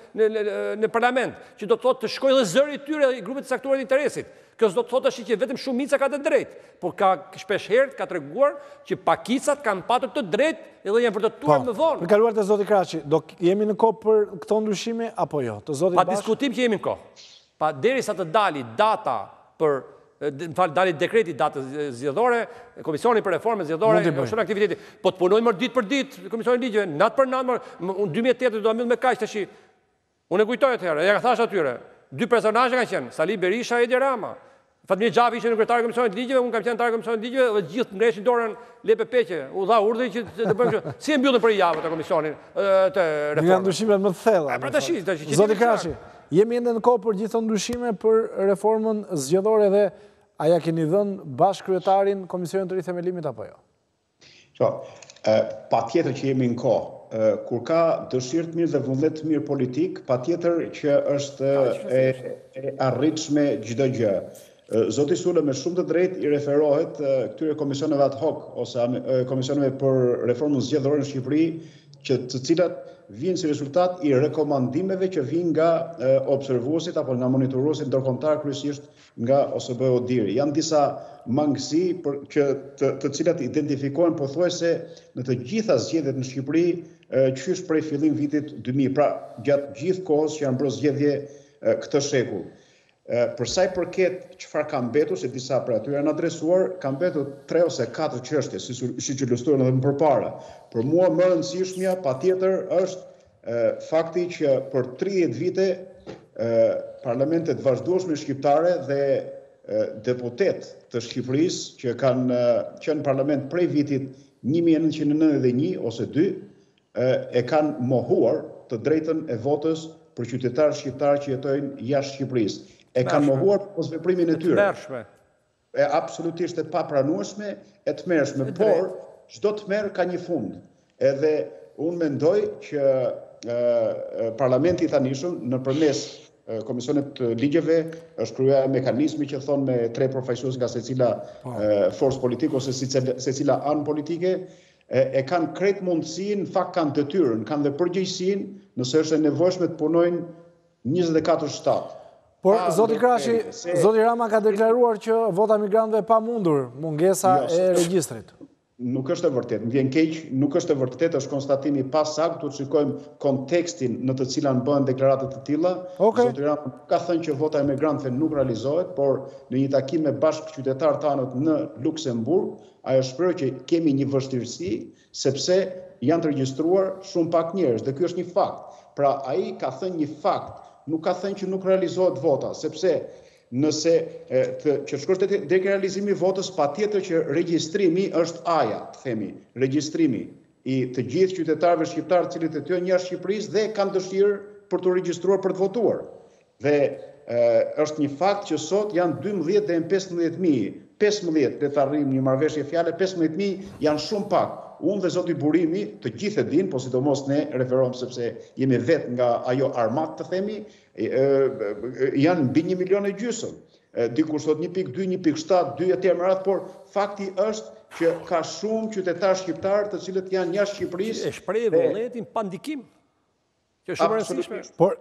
në parlament, që do të thotë të shkojë edhe zëri i tyre i grupit të caktuar të interesit. Kjo s'do të thotë është që vetëm shumica ka të drejtë, por ka shpesh herë ka treguar që pakicat kanë patur të drejtë edhe janë vërtetuar më vonë. Për kaluar te zoti Kraçi, do jemi në kohë për këto ndryshime apo jo? Të zotit Pa diskutim që jemi në kohë. Pa derisa të dali data për dali dekreti datës zgjedhore, Komisioni për Reformën Zgjedhore, është në aktiviteti. Po të punojmë ditë për ditë, Komisioni ligjeve, natë për natë, unë 2008 do mbyll me kaq tash. Unë e kujtoj atëherë, ja ka thash atyre. Dy personazhe kanë qenë, Sali Berisha e Edi Rama. Fatmir Xhafi ishte kryetari i Komisionit ligjeve, unë kam qenë kryetari i Komisionit ligjeve dhe gjithë ngreshin dorën lepe peqe. U dha urdhë që të bëjmë kështu. Si e mbyllën për javë të Komisionin të Reformës? Nga ndryshimet më të thella. Pra tash, zoti Kraçi, jemi ende në kohë për gjithë ndryshime për reformën zgjedhore dhe a ja keni dhënë bashkëkryetarin Komisionit të rithemelimit apo jo? Patjetër që jemi në kohë. Kur ka dëshirë të mirë dhe vullnet të mirë politik, patjetër që është e arritshme çdo gjë. Zoti Sule me shumë të drejtë i referohet këtyre komisioneve ad hoc ose komisioneve për reformën zgjedhore në Shqipëri, të cilat vijnë si rezultat i rekomandimeve që vijnë nga observuesit apo nga monitoruesit ndërkombëtar, kryesisht nga OSBE-ODIR. Janë disa mangësi të cilat identifikohen pothuajse në të gjitha zgjedhjet në Shqipëri qysh prej fillim vitit 2000, pra gjatë gjithë kohës që janë bërë zgjedhje këtë shekull. Për sa i përket çfarë ka mbetur, se disa prej atyre janë adresuar, ka mbetur 3 ose 4 çështje, siç ilustruan edhe më përpara. Për mua më e rëndësishmja patjetër është fakti që për 30 vite parlamentet vazhdueshme shqiptare dhe deputet të Shqipërisë që kanë qenë parlament prej vitit 1991 ose 2 e kanë mohuar të drejtën e votës për qytetarë shqiptarë që jetojnë jashtë Shqipërisë. E kanë mohuar pas veprimin e tyre. Absolutisht e papranueshme, e tmerrshme, por çdo tmerr ka një fund. Edhe unë mendoj që parlamenti i tanishëm nëpërmes Komisionit të ligjeve është krijuar mekanizmi që thon me 3 përfaqësues nga secila forcë politike ose secila anë politike, e kanë krejt mundësinë, në fakt kanë detyrën, kanë dhe përgjegjësinë nëse është e nevojshme të punojnë 24/7. Por, zoti Kraçi, zoti Rama ka deklaruar që vota migrantëve pa mundur mungesa e regjistrit. Nuk është e vërtetë, më vjen keq, nuk është e vërtetë, është konstatimi pa sakt, duhet të shikojmë kontekstin në të cilan bëhen deklaratat të tilla. Zoti Rama ka thënë që vota e migrantëve nuk realizohet, por në një takim me bashkëqytetarët tanë në Luksemburg, ajo shpreh që kemi një vështirësi sepse janë të regjistruar shumë pak njerëz dhe ky është një fakt. Pra ai ka thënë një fakt, nuk ka thënë që nuk realizohet vota, sepse nëse që shkosh tek realizimi i votës, patjetër që regjistrimi është aja, të themi, regjistrimi i të gjithë qytetarëve shqiptarë të cilët jetojnë jashtë Shqipërisë dhe kanë dëshirë për të regjistruar për të votuar. Dhe është një fakt që sot janë 12 dhe 15.000. 15 le të arrijmë një marrëveshje fjale, 15.000 janë shumë pak. Unë dhe zoti Burimi, të gjithë e din, po sidomos ne referohem sepse jemi vetë nga ajo armat të themi, janë mbi 1,5 milion. Dikur sot 1.2, 1.7, 2 etj me radhë, por fakti është që ka shumë qytetarë shqiptarë të cilët janë jashtë Shqipërisë. E shpreh vullnetin pa ndikim. Që është shumë e rëndësishme. Por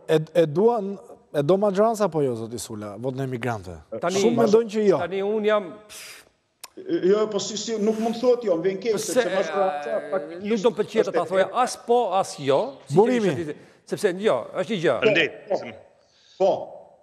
e do majoranca apo jo, zoti Sula, votën e migrantëve? Shumë mendojnë që jo. Tani unë jam Jo, po si nuk mund thot jo, më vjen keq sepse nuk do të pëlqej ta thoja as jo. Burimi. Sepse jo, është një gjë. Faleminderit. Po,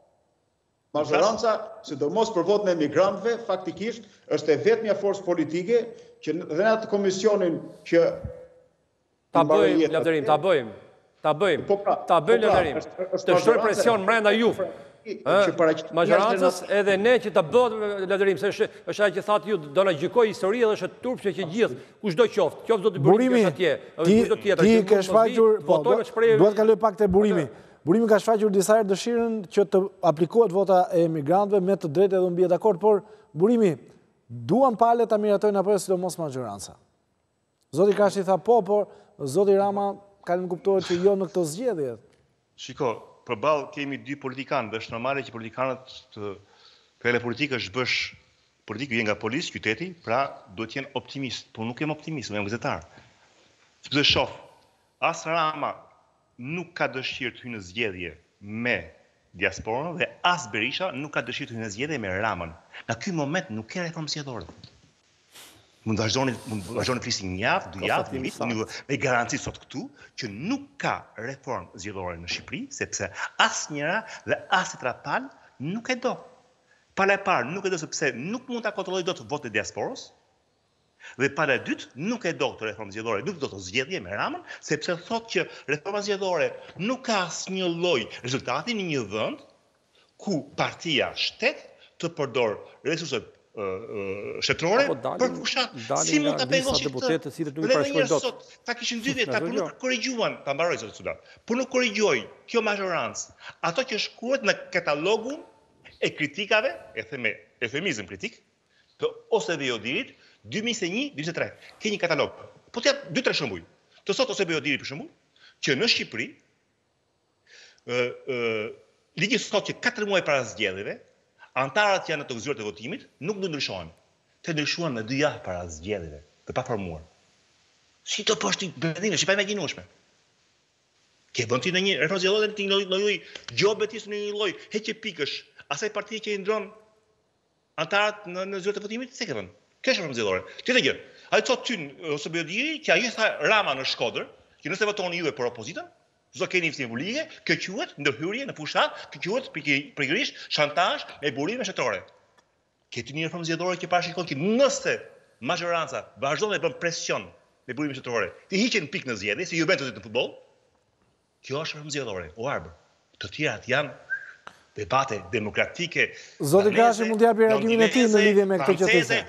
Majoranca, sidomos për votën e emigrantëve, faktikisht është e vetmja forcë politike që dhe në atë komisionin që ta bëjmë, Lavderim, ta bëjmë. Lavderim. Të shtoj presion mbrenda juve. Majorancës edhe ne që ta bëhet, Lavderim, se është ajo që thatë ju do na gjykoj historia dhe është turpshë që gjithë, kushdo qoftë do të bëjë atje. Ti ke shfaqur, duhet kaloj pak te Burimi. Burimi ka shfaqur disa herë dëshirën që të aplikohet vota e emigrantëve me të drejtë edhe mbi dakord, por Burimi, duan palët ta miratojnë apo sidomos majoranca. Zoti Kashi tha po, por zoti Rama ka në kuptohet që jo në këto zgjedhje. Shiko, përballë kemi dy politikanë, dhe është normale që politikanët fjala politike është bësh politikë vjen nga policë, qyteti, pra duhet të jenë optimist, por nuk jam optimist, jam gazetar. Sepse shoh, as Rama nuk ka dëshirë të hyjë në zgjedhje me diasporën dhe as Berisha nuk ka dëshirë të hyjë në zgjedhje me Ramën. Në ky moment nuk ka reformë zgjedhore. Mund vazhdoni flisin një javë, 2 javë, një vit, me garanci sot këtu që nuk ka reformë zgjedhore në Shqipëri, sepse asnjëra dhe as e trapal nuk e do. Pala e parë nuk e do sepse nuk mund ta kontrollojë dot votë e diasporës. Dhe pala e dytë nuk e do këtë reformë zgjedhore, nuk do të zgjedhje me Ramën, sepse thotë që reforma zgjedhore nuk ka asnjë lloj rezultati në një vend ku partia shtet të përdor resurset shtetërore për fushat. Si mund ta pengosh këtë? Dhe sot ta kishin 2 vjet, ta nuk korrigjuan, ta mbaroj sot Sudan. Po nuk korrigjoi kjo majorancë ato që shkruhet në katalogun e kritikave, e them me eufemizëm kritik, të OSBE Odirit 2021-2023. Ke një katalog. Po të jap 2-3 shembuj. Të sot OSBE Odiri për shembull, që në Shqipëri ligji thotë që 4 muaj para zgjedhjeve, antarët janë të gëzuar të votimit, nuk do ndryshohen. Të ndryshuan në 2 javë para zgjedhjeve, të paformuar. Si të poshti bendime, si pa imagjinueshme. Ke vënë ti në një reformë zgjedhore ti në lloj gjobetis në një lloj heqje pikësh, asaj partie që i ndron antarët në zyrë të votimit, se ke vënë. Kjo është reformë zgjedhore. Tjetër gjë. Ai thotë ty OSBE Odiri që ai tha Rama në Shkodër, që nëse votoni juve për opozitën, do keni simbolike, kjo quhet ndërhyrje në fushat, kjo quhet pikërisht shantazh me burime shtetërore. Këtë një reformë zgjedhore që parashikon që nëse majoranca vazhdon të bën presion me burime shtetërore, të hiqen pikë në zgjedhje, si Juventusi në futboll, kjo është reformë zgjedhore, o arbër. Të tjerat janë debate demokratike. Zoti Kashi mund të japi reagimin e tij në lidhje me këtë që thosë.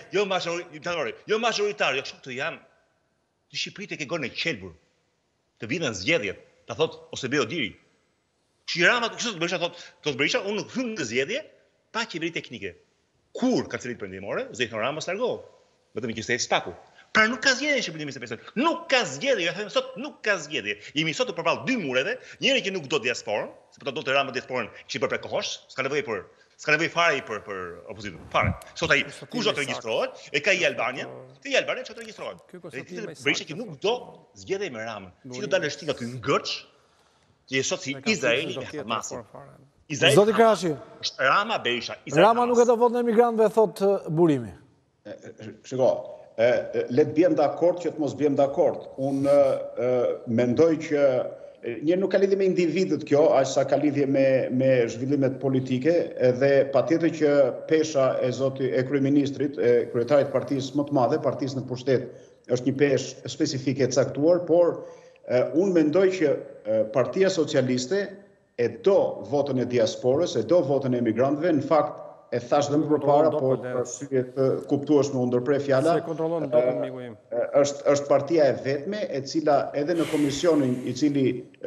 Jo majoritare, jo kështu të janë. Në Shqipëri të ke gonë e qelbur. Të vinë në zgjedhjet, ta thot OSBE Odiri. Rama kështu të Berisha thot Berisha, unë nuk hyn në zgjedhje pa qeveri teknike. Kur kancelirit perëndimore, Zejtun Rama largohu. Vetëm që se staku. Pra nuk ka zgjedhje në Shqipëri 25. Nuk ka zgjedhje, ja them sot nuk ka zgjedhje. Jemi sot përballë 2 mureve, njëri që nuk do diasporën, sepse do të Rama diasporën që i bën prekohosh, s'ka nevojë fare për opozitën. Fare. Sot ai kush do të regjistrohet? E ka i Albania, te i Albania çfarë regjistrohet? Berisha që nuk do zgjedhje me Ramën. Si do dalë shtinga ky ngërç? Që sot si Izraeli me Hamasin. Zoti Kashi. Rama Berisha. Rama nuk e do votën e emigrantëve, thot Burimi. Shiko, le të bjem dakord që të mos bjem dakord. Unë mendoj që një nuk ka lidhje me individët kjo, aq sa ka lidhje me zhvillimet politike, dhe patjetër që pesha e kryeministrit, e kryetarit partisë më të madhe, partisë në pushtet, është një peshë specifike e caktuar, por unë mendoj që Partia Socialiste e do votën e diasporës, e do votën e emigrantëve, në fakt e thash dhe më përpara, por për arsye të kuptueshme u ndërprej fjala. Se kontrollon dotën miku im. Është partia e vetme e cila edhe në komisionin i cili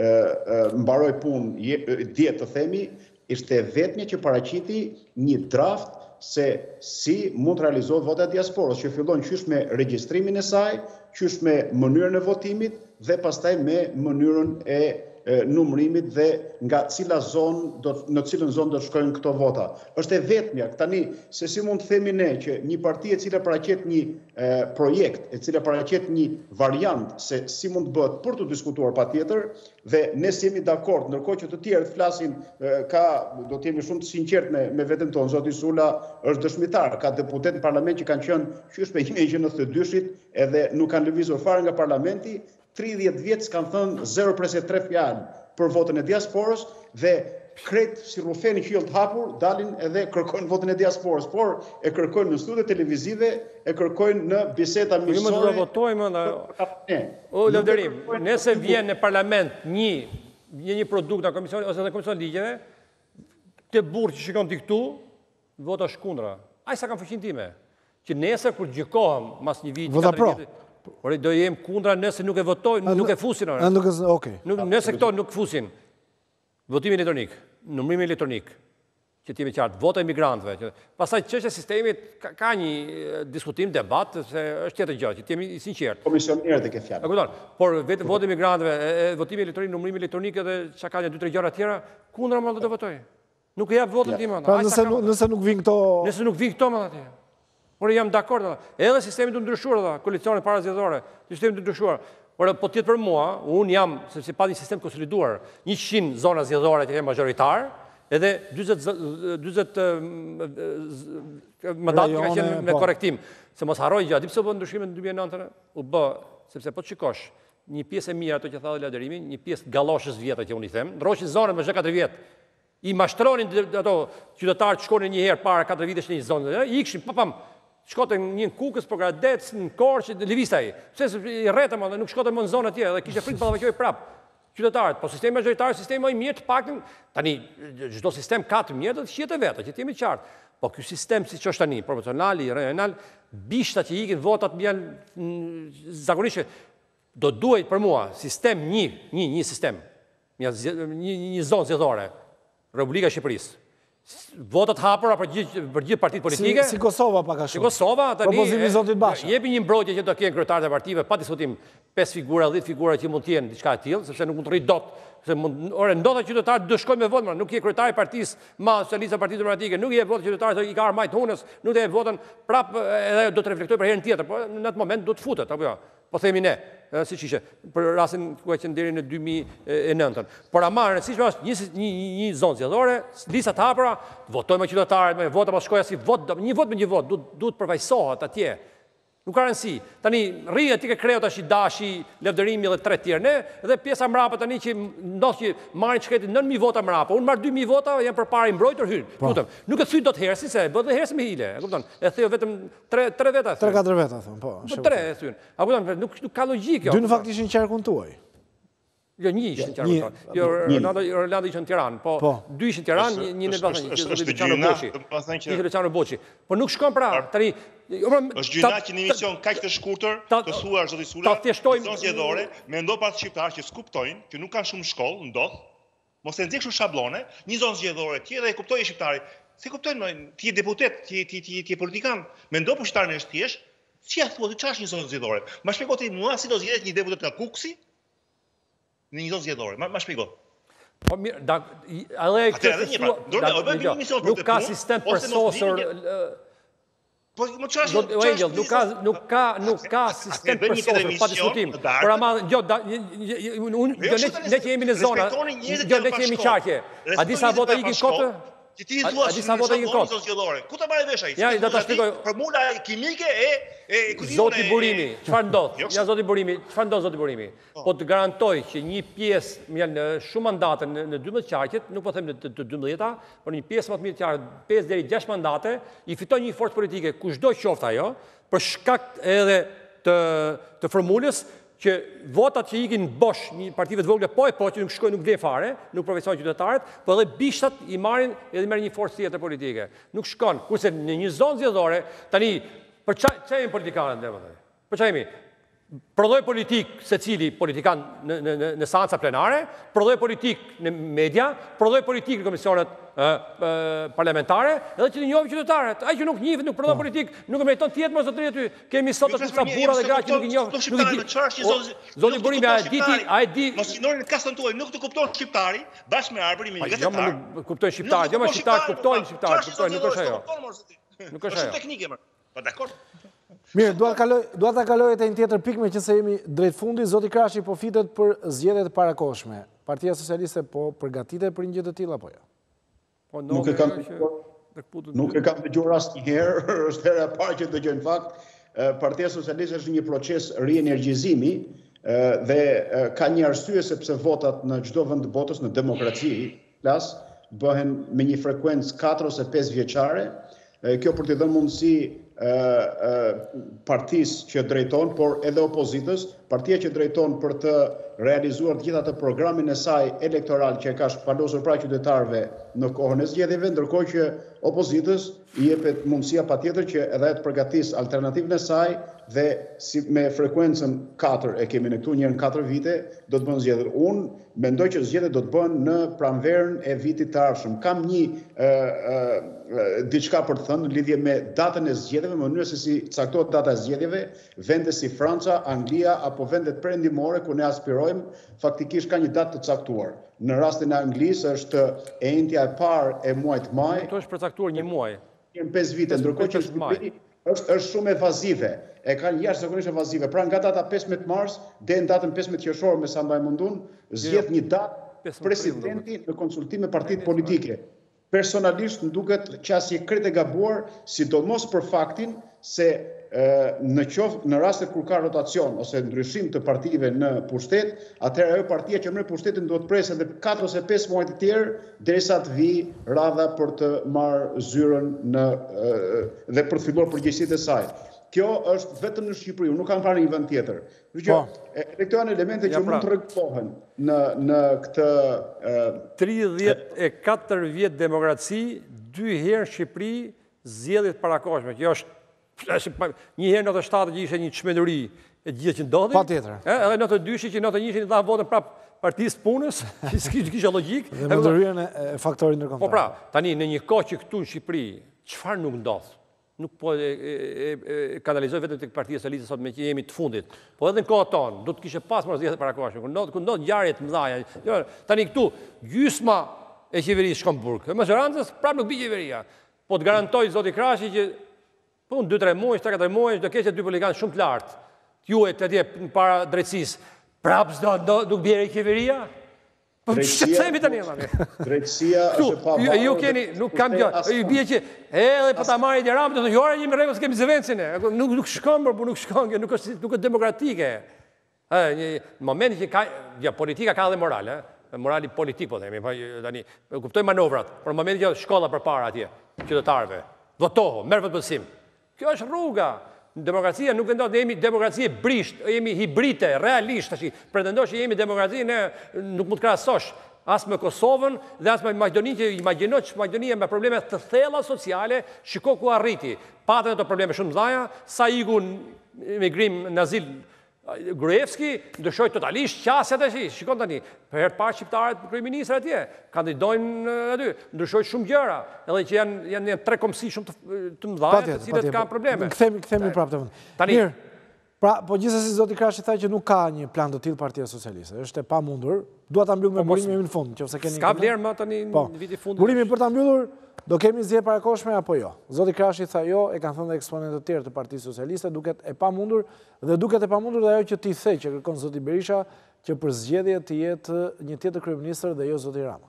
mbaroi punë dje të themi, ishte e vetme që paraqiti një draft se si mund të realizohet vota e diasporës, që fillon qysh me regjistrimin e saj, qysh me mënyrën e votimit dhe pastaj me mënyrën e numërimit dhe nga cila zonë, në cilën zonë do të shkojnë këto vota. Është e vetmja, tani, se si mund të themi ne që një parti e cila paraqet një projekt, e cila paraqet një variant se si mund të bëhet për të diskutuar patjetër, dhe ne jemi dakord, ndërkohë që të tjerët flasin, do të jemi shumë të sinqert me veten tonë, zoti Sula është dëshmitar, ka deputet në parlament që kanë qenë qysh me 1992-shit edhe nuk kanë lëvizur fare nga parlamenti, 30 vjet s'kan thënë 0.3 fjalë për votën e diasporës dhe krejt si rufeni qyll të hapur, dalin edhe kërkojnë votën e diasporës, por e kërkojnë në studio televizive, e kërkojnë në biseda miqësore. Ju më votojmë, o Lëvderim, nëse vjen në parlament një produkt në komision ose në komision ligjeve, të burë që shikon t'i këtu, vota shkundra. Aj sa kam fëqin time, që nesër kur gjykohem mas një vit, vota pro. Por do jem kundra nëse nuk e votoj, nuk e fusin. Nëse këto nuk fusin. Votimi elektronik, numërimi elektronik, që t'jemi qartë, vota emigrantëve. Pastaj çështja e sistemit ka një diskutim, debat, se është tjetër gjë, që t'jemi sinqertë. Komisionierët e ke fjalë. Por vetë vota emigrantëve, votimi elektronik, numërimi elektronik edhe çka ka 2-3 gjëra tjera, kundra më do votoj. Nuk e jap votën tim atë. Pra nëse nuk vin këto... Nëse nuk vin këto më atë. Por jam dakord atë. Edhe sistemi të ndryshuar atë, koalicionet parazgjedhore, sistemi të ndryshuar. Por po tjetë për mua, unë jam, sepse pa një sistem konsoliduar, 100 zona zgjedhore të jenë majoritar, edhe 20 mandat që ka qenë me korektim. Se mos harroj gjatë, di pse u bë ndryshimet në 2009, u bë, sepse po të shikosh, një pjesë e mirë ato që tha dhe Lëvderimi, një pjesë galloshës vjetë që unë i them, ndroshin zonën me 4 vjetë, i mashtronin ato qytetarë që shkonin një herë para 4 vitesh në një zonë, i ikshin, papam, shkote një në Kukës, për Gradec, në Korçë, në Livistaj. Pse i rretëm, dhe nuk shkote më në zonë atje, dhe kishe fritë ballafaqoj prapë qytetarët. Po sistemi majoritar, sistemi më i mirë të paktën, tani çdo sistem ka të mirë dhe të qiet e veta, që të jemi qartë. Po ky sistem siç është tani, proporcional, regional, bishtat që ikin votat janë zakonisht do duhet për mua sistem një sistem, një zonë zgjedhore, Republika e Shqipërisë. Votat hapura për gjithë partitë politike. Si Kosova pak a shumë. Si Kosova, propozimi Zotit Basha. Jepi një mbrojtje që do kenë kryetarët e partive, pa diskutim 5 figura, 10 figura që mund të jenë diçka e tillë, sepse nuk mund të rrit dot. Ore ndodha qytetarët do shkojnë me votë, nuk je kryetari i partisë, socialiste Partisë Demokratike, nuk je votë qytetarët i ka armajt hunës, nuk do e votën prap edhe do të reflektoj për herën tjetër, por në atë moment do të futet, apo jo. Po themi ne, siç ishte, për rastin ku e qenë deri në 2009. Por ama rëndësishme është një zonë zgjedhore, lista të hapura, votojmë me qytetarët, me vota pas shkoja si vot, një vot me një vot, duhet përfaqësohet atje. Nuk ka rëndësi. Tani rrihet ti ke kreu tash i Dashi, Lëvderimi dhe 3 tjerë. Ne dhe pjesa mrapa tani që ndodh që marrin çketin 9000 vota mrapa. Unë marr 2000 vota, janë përpara i mbrojtur hyn. Lutem. Nuk e thyj dot hersin se bëhet hersin me hile, e kupton? E theu vetëm 3 veta. 3-4 veta thon, po. Po 3 e thyn. A kupton? Nuk ka logjik kjo. Dy në fakt ishin qarkun tuaj. Jo, një ishin në Tiranë. Jo, Orlando ishte në Tiranë, po 2 ishin në Tiranë, një në Ballënçi. Një Luciano Boçi. Po nuk shkon pra, tani është gjyna që në emision kaq të shkurtër të thuar zoti Sula, zonë zgjedhore, mendo pas shqiptarë që s'kuptojnë, që nuk kanë shumë shkollë, ndodh, mos e nxjerr kështu shablone, një zonë zgjedhore tjetër e kuptojë shqiptari. Se kuptojnë, ti je deputet, ti je politikan, mendo për shqiptarin është thjesht, si ja thua ti ç'është një zonë zgjedhore? Ma shpjego ti mua si do zgjedhet një deputet nga Kuksi në një zonë zgjedhore. Ma shpjego. Po mirë, nuk ka sistem përsosur. Po më çfarë? Nuk ka sistem përsosur pa diskutim. Por ama ne që jemi në zona, ne që jemi qartje. A di sa vota ikin kotë? Që ti thua se zonë zgjedhore. Ku ta marrë vesh ai? Ja, do ta shpjegoj. Formula kimike Zoti Burimi, çfarë ndodh? Ja zoti Burimi, çfarë ndodh zoti Burimi? Po të garantoj që një pjesë janë shumë mandate në 12 qarqet, nuk po them në të 12-ta, por një pjesë më të mirë të qarqet, 5 deri 6 mandate, i fiton një forcë politike, kushdo qoftë ajo, për shkak edhe të formulës që votat që ikin bosh një partive të vogla po që nuk shkojnë, nuk vlen fare, nuk përfaqësojnë qytetarët, po edhe bishtat i marrin edhe merrin një forcë tjetër politike. Nuk shkon, kurse në një zonë zgjedhore, tani për çfarë jemi politikanët ne vëllai? Për çfarë jemi? Prodhoj politik secili politikan në seanca plenare, prodhoj politik në media, prodhoj politik në komisionet parlamentare, edhe që të njohim qytetarët. Ai që nuk njihet, nuk prodhon politik, nuk e meriton të jetë më zotëri aty. Kemi sot të sa burra dhe gra që nuk i njohin. Zoti Burimi, a e di? Mos i ndorin në kasën tuaj, nuk të kupton shqiptari, bashkë me Arbërin, me Jo, nuk kuptojnë shqiptarët, jo, më shqiptarët kuptojnë shqiptarët, nuk është ajo. Nuk është ajo. Teknike më. Po dakor. Mirë, dua ta kaloj te një tjetër pikë me që se jemi drejt fundit. Zoti Krashi po fitet për zgjedhjet e parakohshme. Partia Socialiste po përgatitet për një gjë të tillë apo jo? Nuk e kam dëgjuar asnjëherë, është hera e parë që dëgjoj në fakt. Partia Socialiste është një proces rienergjizimi dhe ka një arsye sepse votat në çdo vend të botës në demokraci, bëhen me një frekuencë 4 ose 5 vjeçare. Kjo për t'i dhënë mundësi partisë që drejton, por edhe opozitës, partia që drejton për të realizuar të gjitha të programin e saj elektoral që e ka shpalosur pra qytetarëve në kohën e zgjedhjeve, ndërkohë që opozitës i jepet mundësia patjetër që edhe të përgatisë alternativën e saj dhe me frekuencën 4 e kemi në këtu njërën 4 vite, do të bënë zgjedhje. Unë mendoj që zgjedhjet do të bënë në pranverën e vitit të ardhshëm. Kam një diçka për të thënë në lidhje me datën e zgjedhjeve, në mënyrë se si caktohet data e zgjedhjeve, vende si Franca, Anglia apo vendet perëndimore ku ne aspirojmë, faktikisht ka një datë të caktuar. Në rastin e Anglisë është e njëjtja e parë e muajit maj. Këto është përcaktuar një muaj. Në 5 vite, ndërkohë që është shumë evazive. E kanë jashtëzakonisht evazive. Pra nga data 15 mars deri në datën 15 qershor, me sa mbaj mundun, zgjedh një datë presidenti në konsultim me partitë politike. Personalisht më duket që as një kret e gabuar, sidomos për faktin se në rastet kur ka rotacion ose ndryshim të partive në pushtet, atëherë ajo partia që merr pushtetin do të presë edhe 4 ose 5 muaj të tjerë derisa të vijë radha për të marrë zyrën dhe për të filluar përgjegjësitë e saj. Kjo është vetëm në Shqipëri, nuk kam parë një vend tjetër. Këto janë elemente që mund të rregullohen në këtë 34 vjet demokraci, 2 herë Shqipëri zgjedhjet parakohshme. Kjo është një herë 97 që ishte një çmenduri e gjithë që ndodhi. Patjetër. Edhe 92 që 91 i dha votën prap Partisë Punës, që s'kishte logjik. Dhe më ndërhyrjen e faktorit ndërkombëtar. Po pra, tani në një kohë që këtu në Shqipëri, çfarë nuk ndodh? Nuk po kanalizoj vetëm tek Partia Socialiste sot me që jemi të fundit. Po edhe në kohën tonë, do të kishte pas më zgjedhje parakohshme. Ku ndodh ngjarje të mëdha. Tani këtu gjysma e qeverisë shkon burg. Majorancës prap nuk bie qeveria. Po të garantoj zoti Krashi që po 2-3 muaj, 3-4 muaj do keqë 2 politikanë shumë të lartë. Juhet atje para drejtësisë. Prap nuk bie qeveria? Po shqetësemi tani valla. Drejtësia është pa varur. Ju keni, nuk kam gjë. Ju bie që edhe po ta marrë një ramë, do të thonë, jemi në rregull, kemi zëvencin. Nuk shkon, por nuk shkon, nuk është demokratike. Në momentin që ka politika ka edhe moral, morali politik po themi, tani kuptoj manovrat, por në momentin që shkolla përpara atje, qytetarëve, votohu, merr vetësim. Kjo është rruga. Në demokracia nuk vendon të jemi demokracie brisht, jemi hibride, realisht, tash pretendosh që jemi demokraci, ne nuk mund të krahasosh as me Kosovën dhe as me Maqedoninë, që imagjino që Maqedonia me probleme të thella sociale, shiko ku arriti. Patën ato probleme shumë të mëdha, sa iku emigrim në azil Gruevski, ndryshoi totalisht qasja tash. Shikon tani, për herë të parë shqiptarët kryeministër atje, kandidojnë aty, ndryshoi shumë gjëra, edhe që janë 3 komsi shumë të mëdha, të cilët kanë probleme. Kthemi prapë të vend. Mirë. Pra, po gjithsesi zoti Krashi tha që nuk ka një plan të tillë Partia Socialiste. Është e pamundur. Dua ta mbyll me burimin në fund, nëse keni. Ska vlerë më tani në vitin e fundit. Burimin për ta mbyllur, do kemi zgjedhje parakohshme apo jo? Zoti Krashi tha jo, e kanë thënë edhe eksponentë të tjerë të Partisë Socialiste, duket e pamundur dhe duket e pamundur dhe ajo që ti the që kërkon zoti Berisha që për zgjedhje të jetë një tjetër kryeministër dhe jo zoti Rama.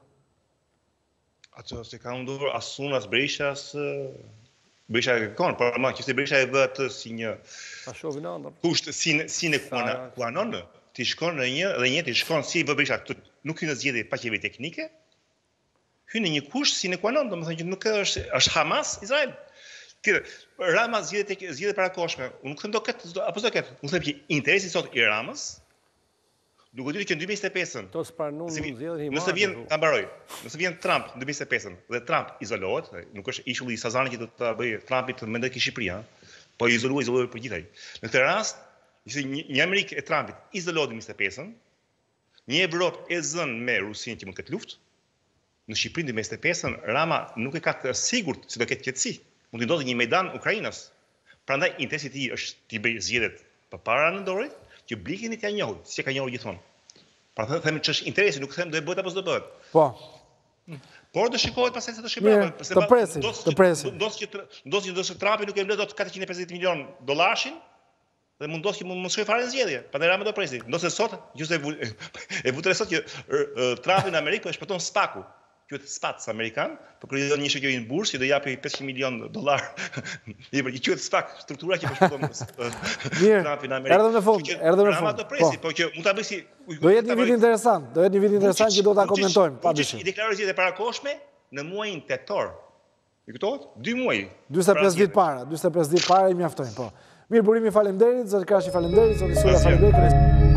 Ato se ka mundur asun as Berishas Berisha e kërkon, por më që Berisha e vë atë si një kusht sine qua non, ti shkon në një dhe një ti shkon si vë Berisha, nuk hyn në zgjedhje pa qeveri teknike. Hyn në një kusht sine qua non, domethënë që nuk është Hamas Izrael. Rama zgjedhje parakohshme. Unë nuk them do ketë apo do ketë. Unë them që interesi sot i Ramës duke ditur që në 2025 nëse vjen ta mbaroj. Nëse vjen Trump në 2025 dhe Trump izolohet, nuk është ishulli i Sazanit që do ta bëjë Trumpit të mendoj ke Shqipëria, po izoluar për gjithaj. Në këtë rast, një Amerikë e Trumpit izolohet në 2025, një Evropë e zënë me Rusinë që mund të ketë luftë. Në Shqipëri në 2025 Rama nuk e ka të sigurt se do ketë qetësi. Mund të ndodhë një Mejdan Ukrainës. Prandaj interesi i tij është të bëjë zgjedhjet përpara nëndorit, që blikin i t'ja njohur, si ka njohur gjithmonë. Pra them që është interesi, nuk them do e bëhet apo s'do bëhet. Po. Por do shikohet pastaj se do shikohet. Të presim. Ndosë që Trumpi nuk e mbledh dot 450 milion dollashin dhe mundos që mund shkojë fare në zgjedhje. Prandaj Rama do presi. Ndosë sot, gjithsesi e vutre sot që Trumpi në Amerikë po e shpëton spaku. quhet SPAC amerikan, po krijon një shoqëri në bursë që do japi $500 milion. I quhet SPAC, struktura që po shkon Trumpi në Amerikë. Erdhëm në fund, erdhëm në fund. Po që mund ta bëj si do jetë një vit interesant, që do ta komentojmë, padyshim. I deklaroi zgjedhjet e parakohshme në muajin tetor. I kuptohet? 2 muaj. 45 ditë para, 45 ditë para i mjaftojnë, po. Mirë, Burimi, faleminderit, zoti Kashi, faleminderit, zoti Sula, faleminderit.